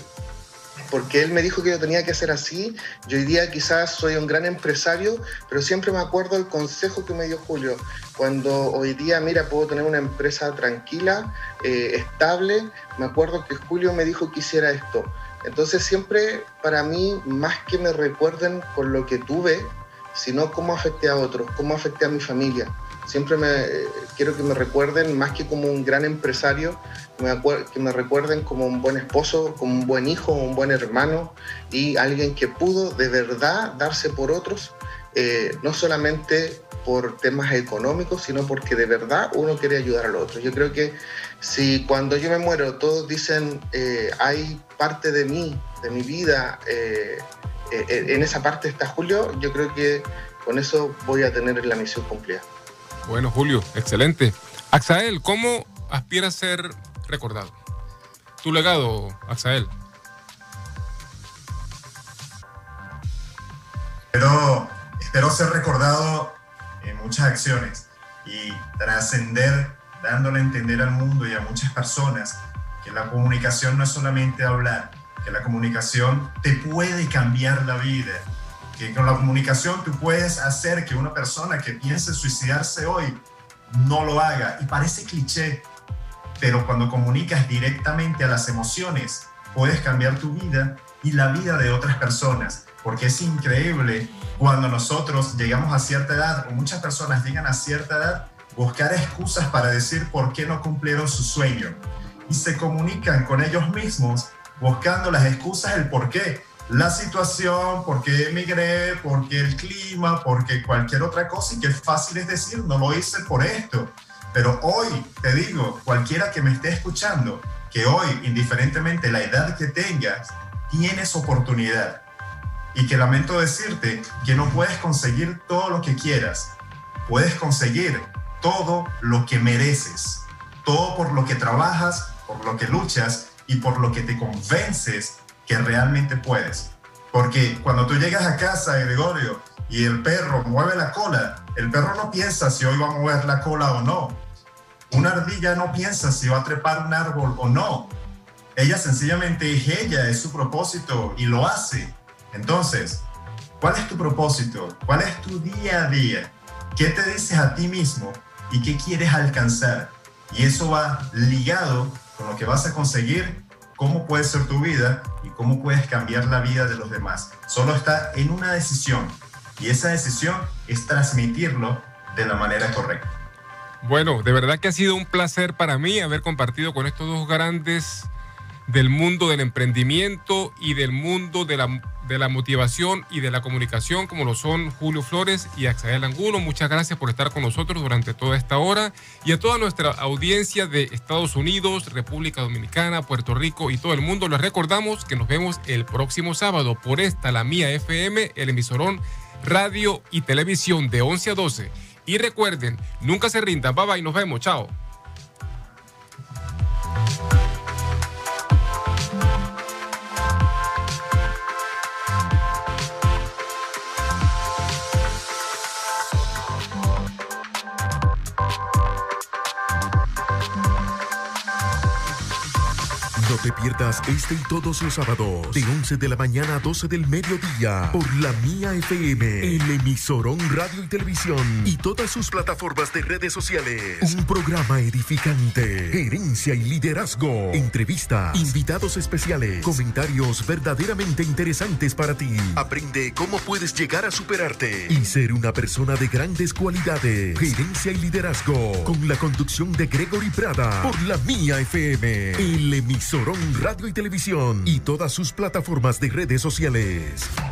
Porque él me dijo que yo tenía que hacer así. Yo hoy día quizás soy un gran empresario, pero siempre me acuerdo del consejo que me dio Julio. Cuando hoy día, mira, puedo tener una empresa tranquila, eh, estable, me acuerdo que Julio me dijo que hiciera esto. Entonces siempre para mí, más que me recuerden con lo que tuve, sino cómo afecté a otros, cómo afecté a mi familia. Siempre me, eh, quiero que me recuerden, más que como un gran empresario, me que me recuerden como un buen esposo, como un buen hijo, un buen hermano y alguien que pudo de verdad darse por otros, eh, no solamente por temas económicos, sino porque de verdad uno quiere ayudar al otro. Yo creo que si cuando yo me muero todos dicen eh, hay parte de mí, de mi vida, eh, eh, en esa parte está Julio, yo creo que con eso voy a tener la misión cumplida. Bueno, Julio, excelente. Axael, ¿cómo aspiras a ser recordado? Tu legado, Axael. Espero, espero ser recordado en muchas acciones y trascender, dándole a entender al mundo y a muchas personas que la comunicación no es solamente hablar, que la comunicación te puede cambiar la vida, que con la comunicación tú puedes hacer que una persona que piense suicidarse hoy no lo haga. Y parece cliché, pero cuando comunicas directamente a las emociones, puedes cambiar tu vida y la vida de otras personas. Porque es increíble cuando nosotros llegamos a cierta edad, o muchas personas llegan a cierta edad, buscar excusas para decir por qué no cumplieron su sueño. Y se comunican con ellos mismos buscando las excusas, el por qué. La situación, por qué emigré, por qué el clima, por qué cualquier otra cosa. Y qué fácil es decir, no lo hice por esto. Pero hoy, te digo, cualquiera que me esté escuchando, que hoy, indiferentemente la edad que tengas, tienes oportunidad. Y que lamento decirte que no puedes conseguir todo lo que quieras. Puedes conseguir todo lo que mereces. Todo por lo que trabajas, por lo que luchas y por lo que te convences que realmente puedes. Porque cuando tú llegas a casa, Gregorio, y el perro mueve la cola, el perro no piensa si hoy va a mover la cola o no. Una ardilla no piensa si va a trepar un árbol o no. Ella sencillamente es ella, es su propósito y lo hace. Entonces, ¿cuál es tu propósito? ¿Cuál es tu día a día? ¿Qué te dices a ti mismo y qué quieres alcanzar? Y eso va ligado con lo que vas a conseguir, cómo puede ser tu vida y cómo puedes cambiar la vida de los demás. Solo está en una decisión y esa decisión es transmitirlo de la manera correcta. Bueno, de verdad que ha sido un placer para mí haber compartido con estos dos grandes del mundo del emprendimiento y del mundo de la, de la motivación y de la comunicación, como lo son Julio Flores y Axael Angulo. Muchas gracias por estar con nosotros durante toda esta hora, y a toda nuestra audiencia de Estados Unidos, República Dominicana, Puerto Rico y todo el mundo. Les recordamos que nos vemos el próximo sábado por esta, la Mía F M, el emisorón radio y televisión de once a doce. Y recuerden, nunca se rindan. Bye bye, nos vemos, chao. No te pierdas este y todos los sábados de once de la mañana a doce del mediodía por la Mía F M, el emisorón radio y televisión y todas sus plataformas de redes sociales. Un programa edificante, gerencia y liderazgo, entrevistas, invitados especiales, comentarios verdaderamente interesantes para ti. Aprende cómo puedes llegar a superarte y ser una persona de grandes cualidades. Gerencia y liderazgo con la conducción de Gregory Prada por la Mía F M, el emisorón radio y televisión y todas sus plataformas de redes sociales.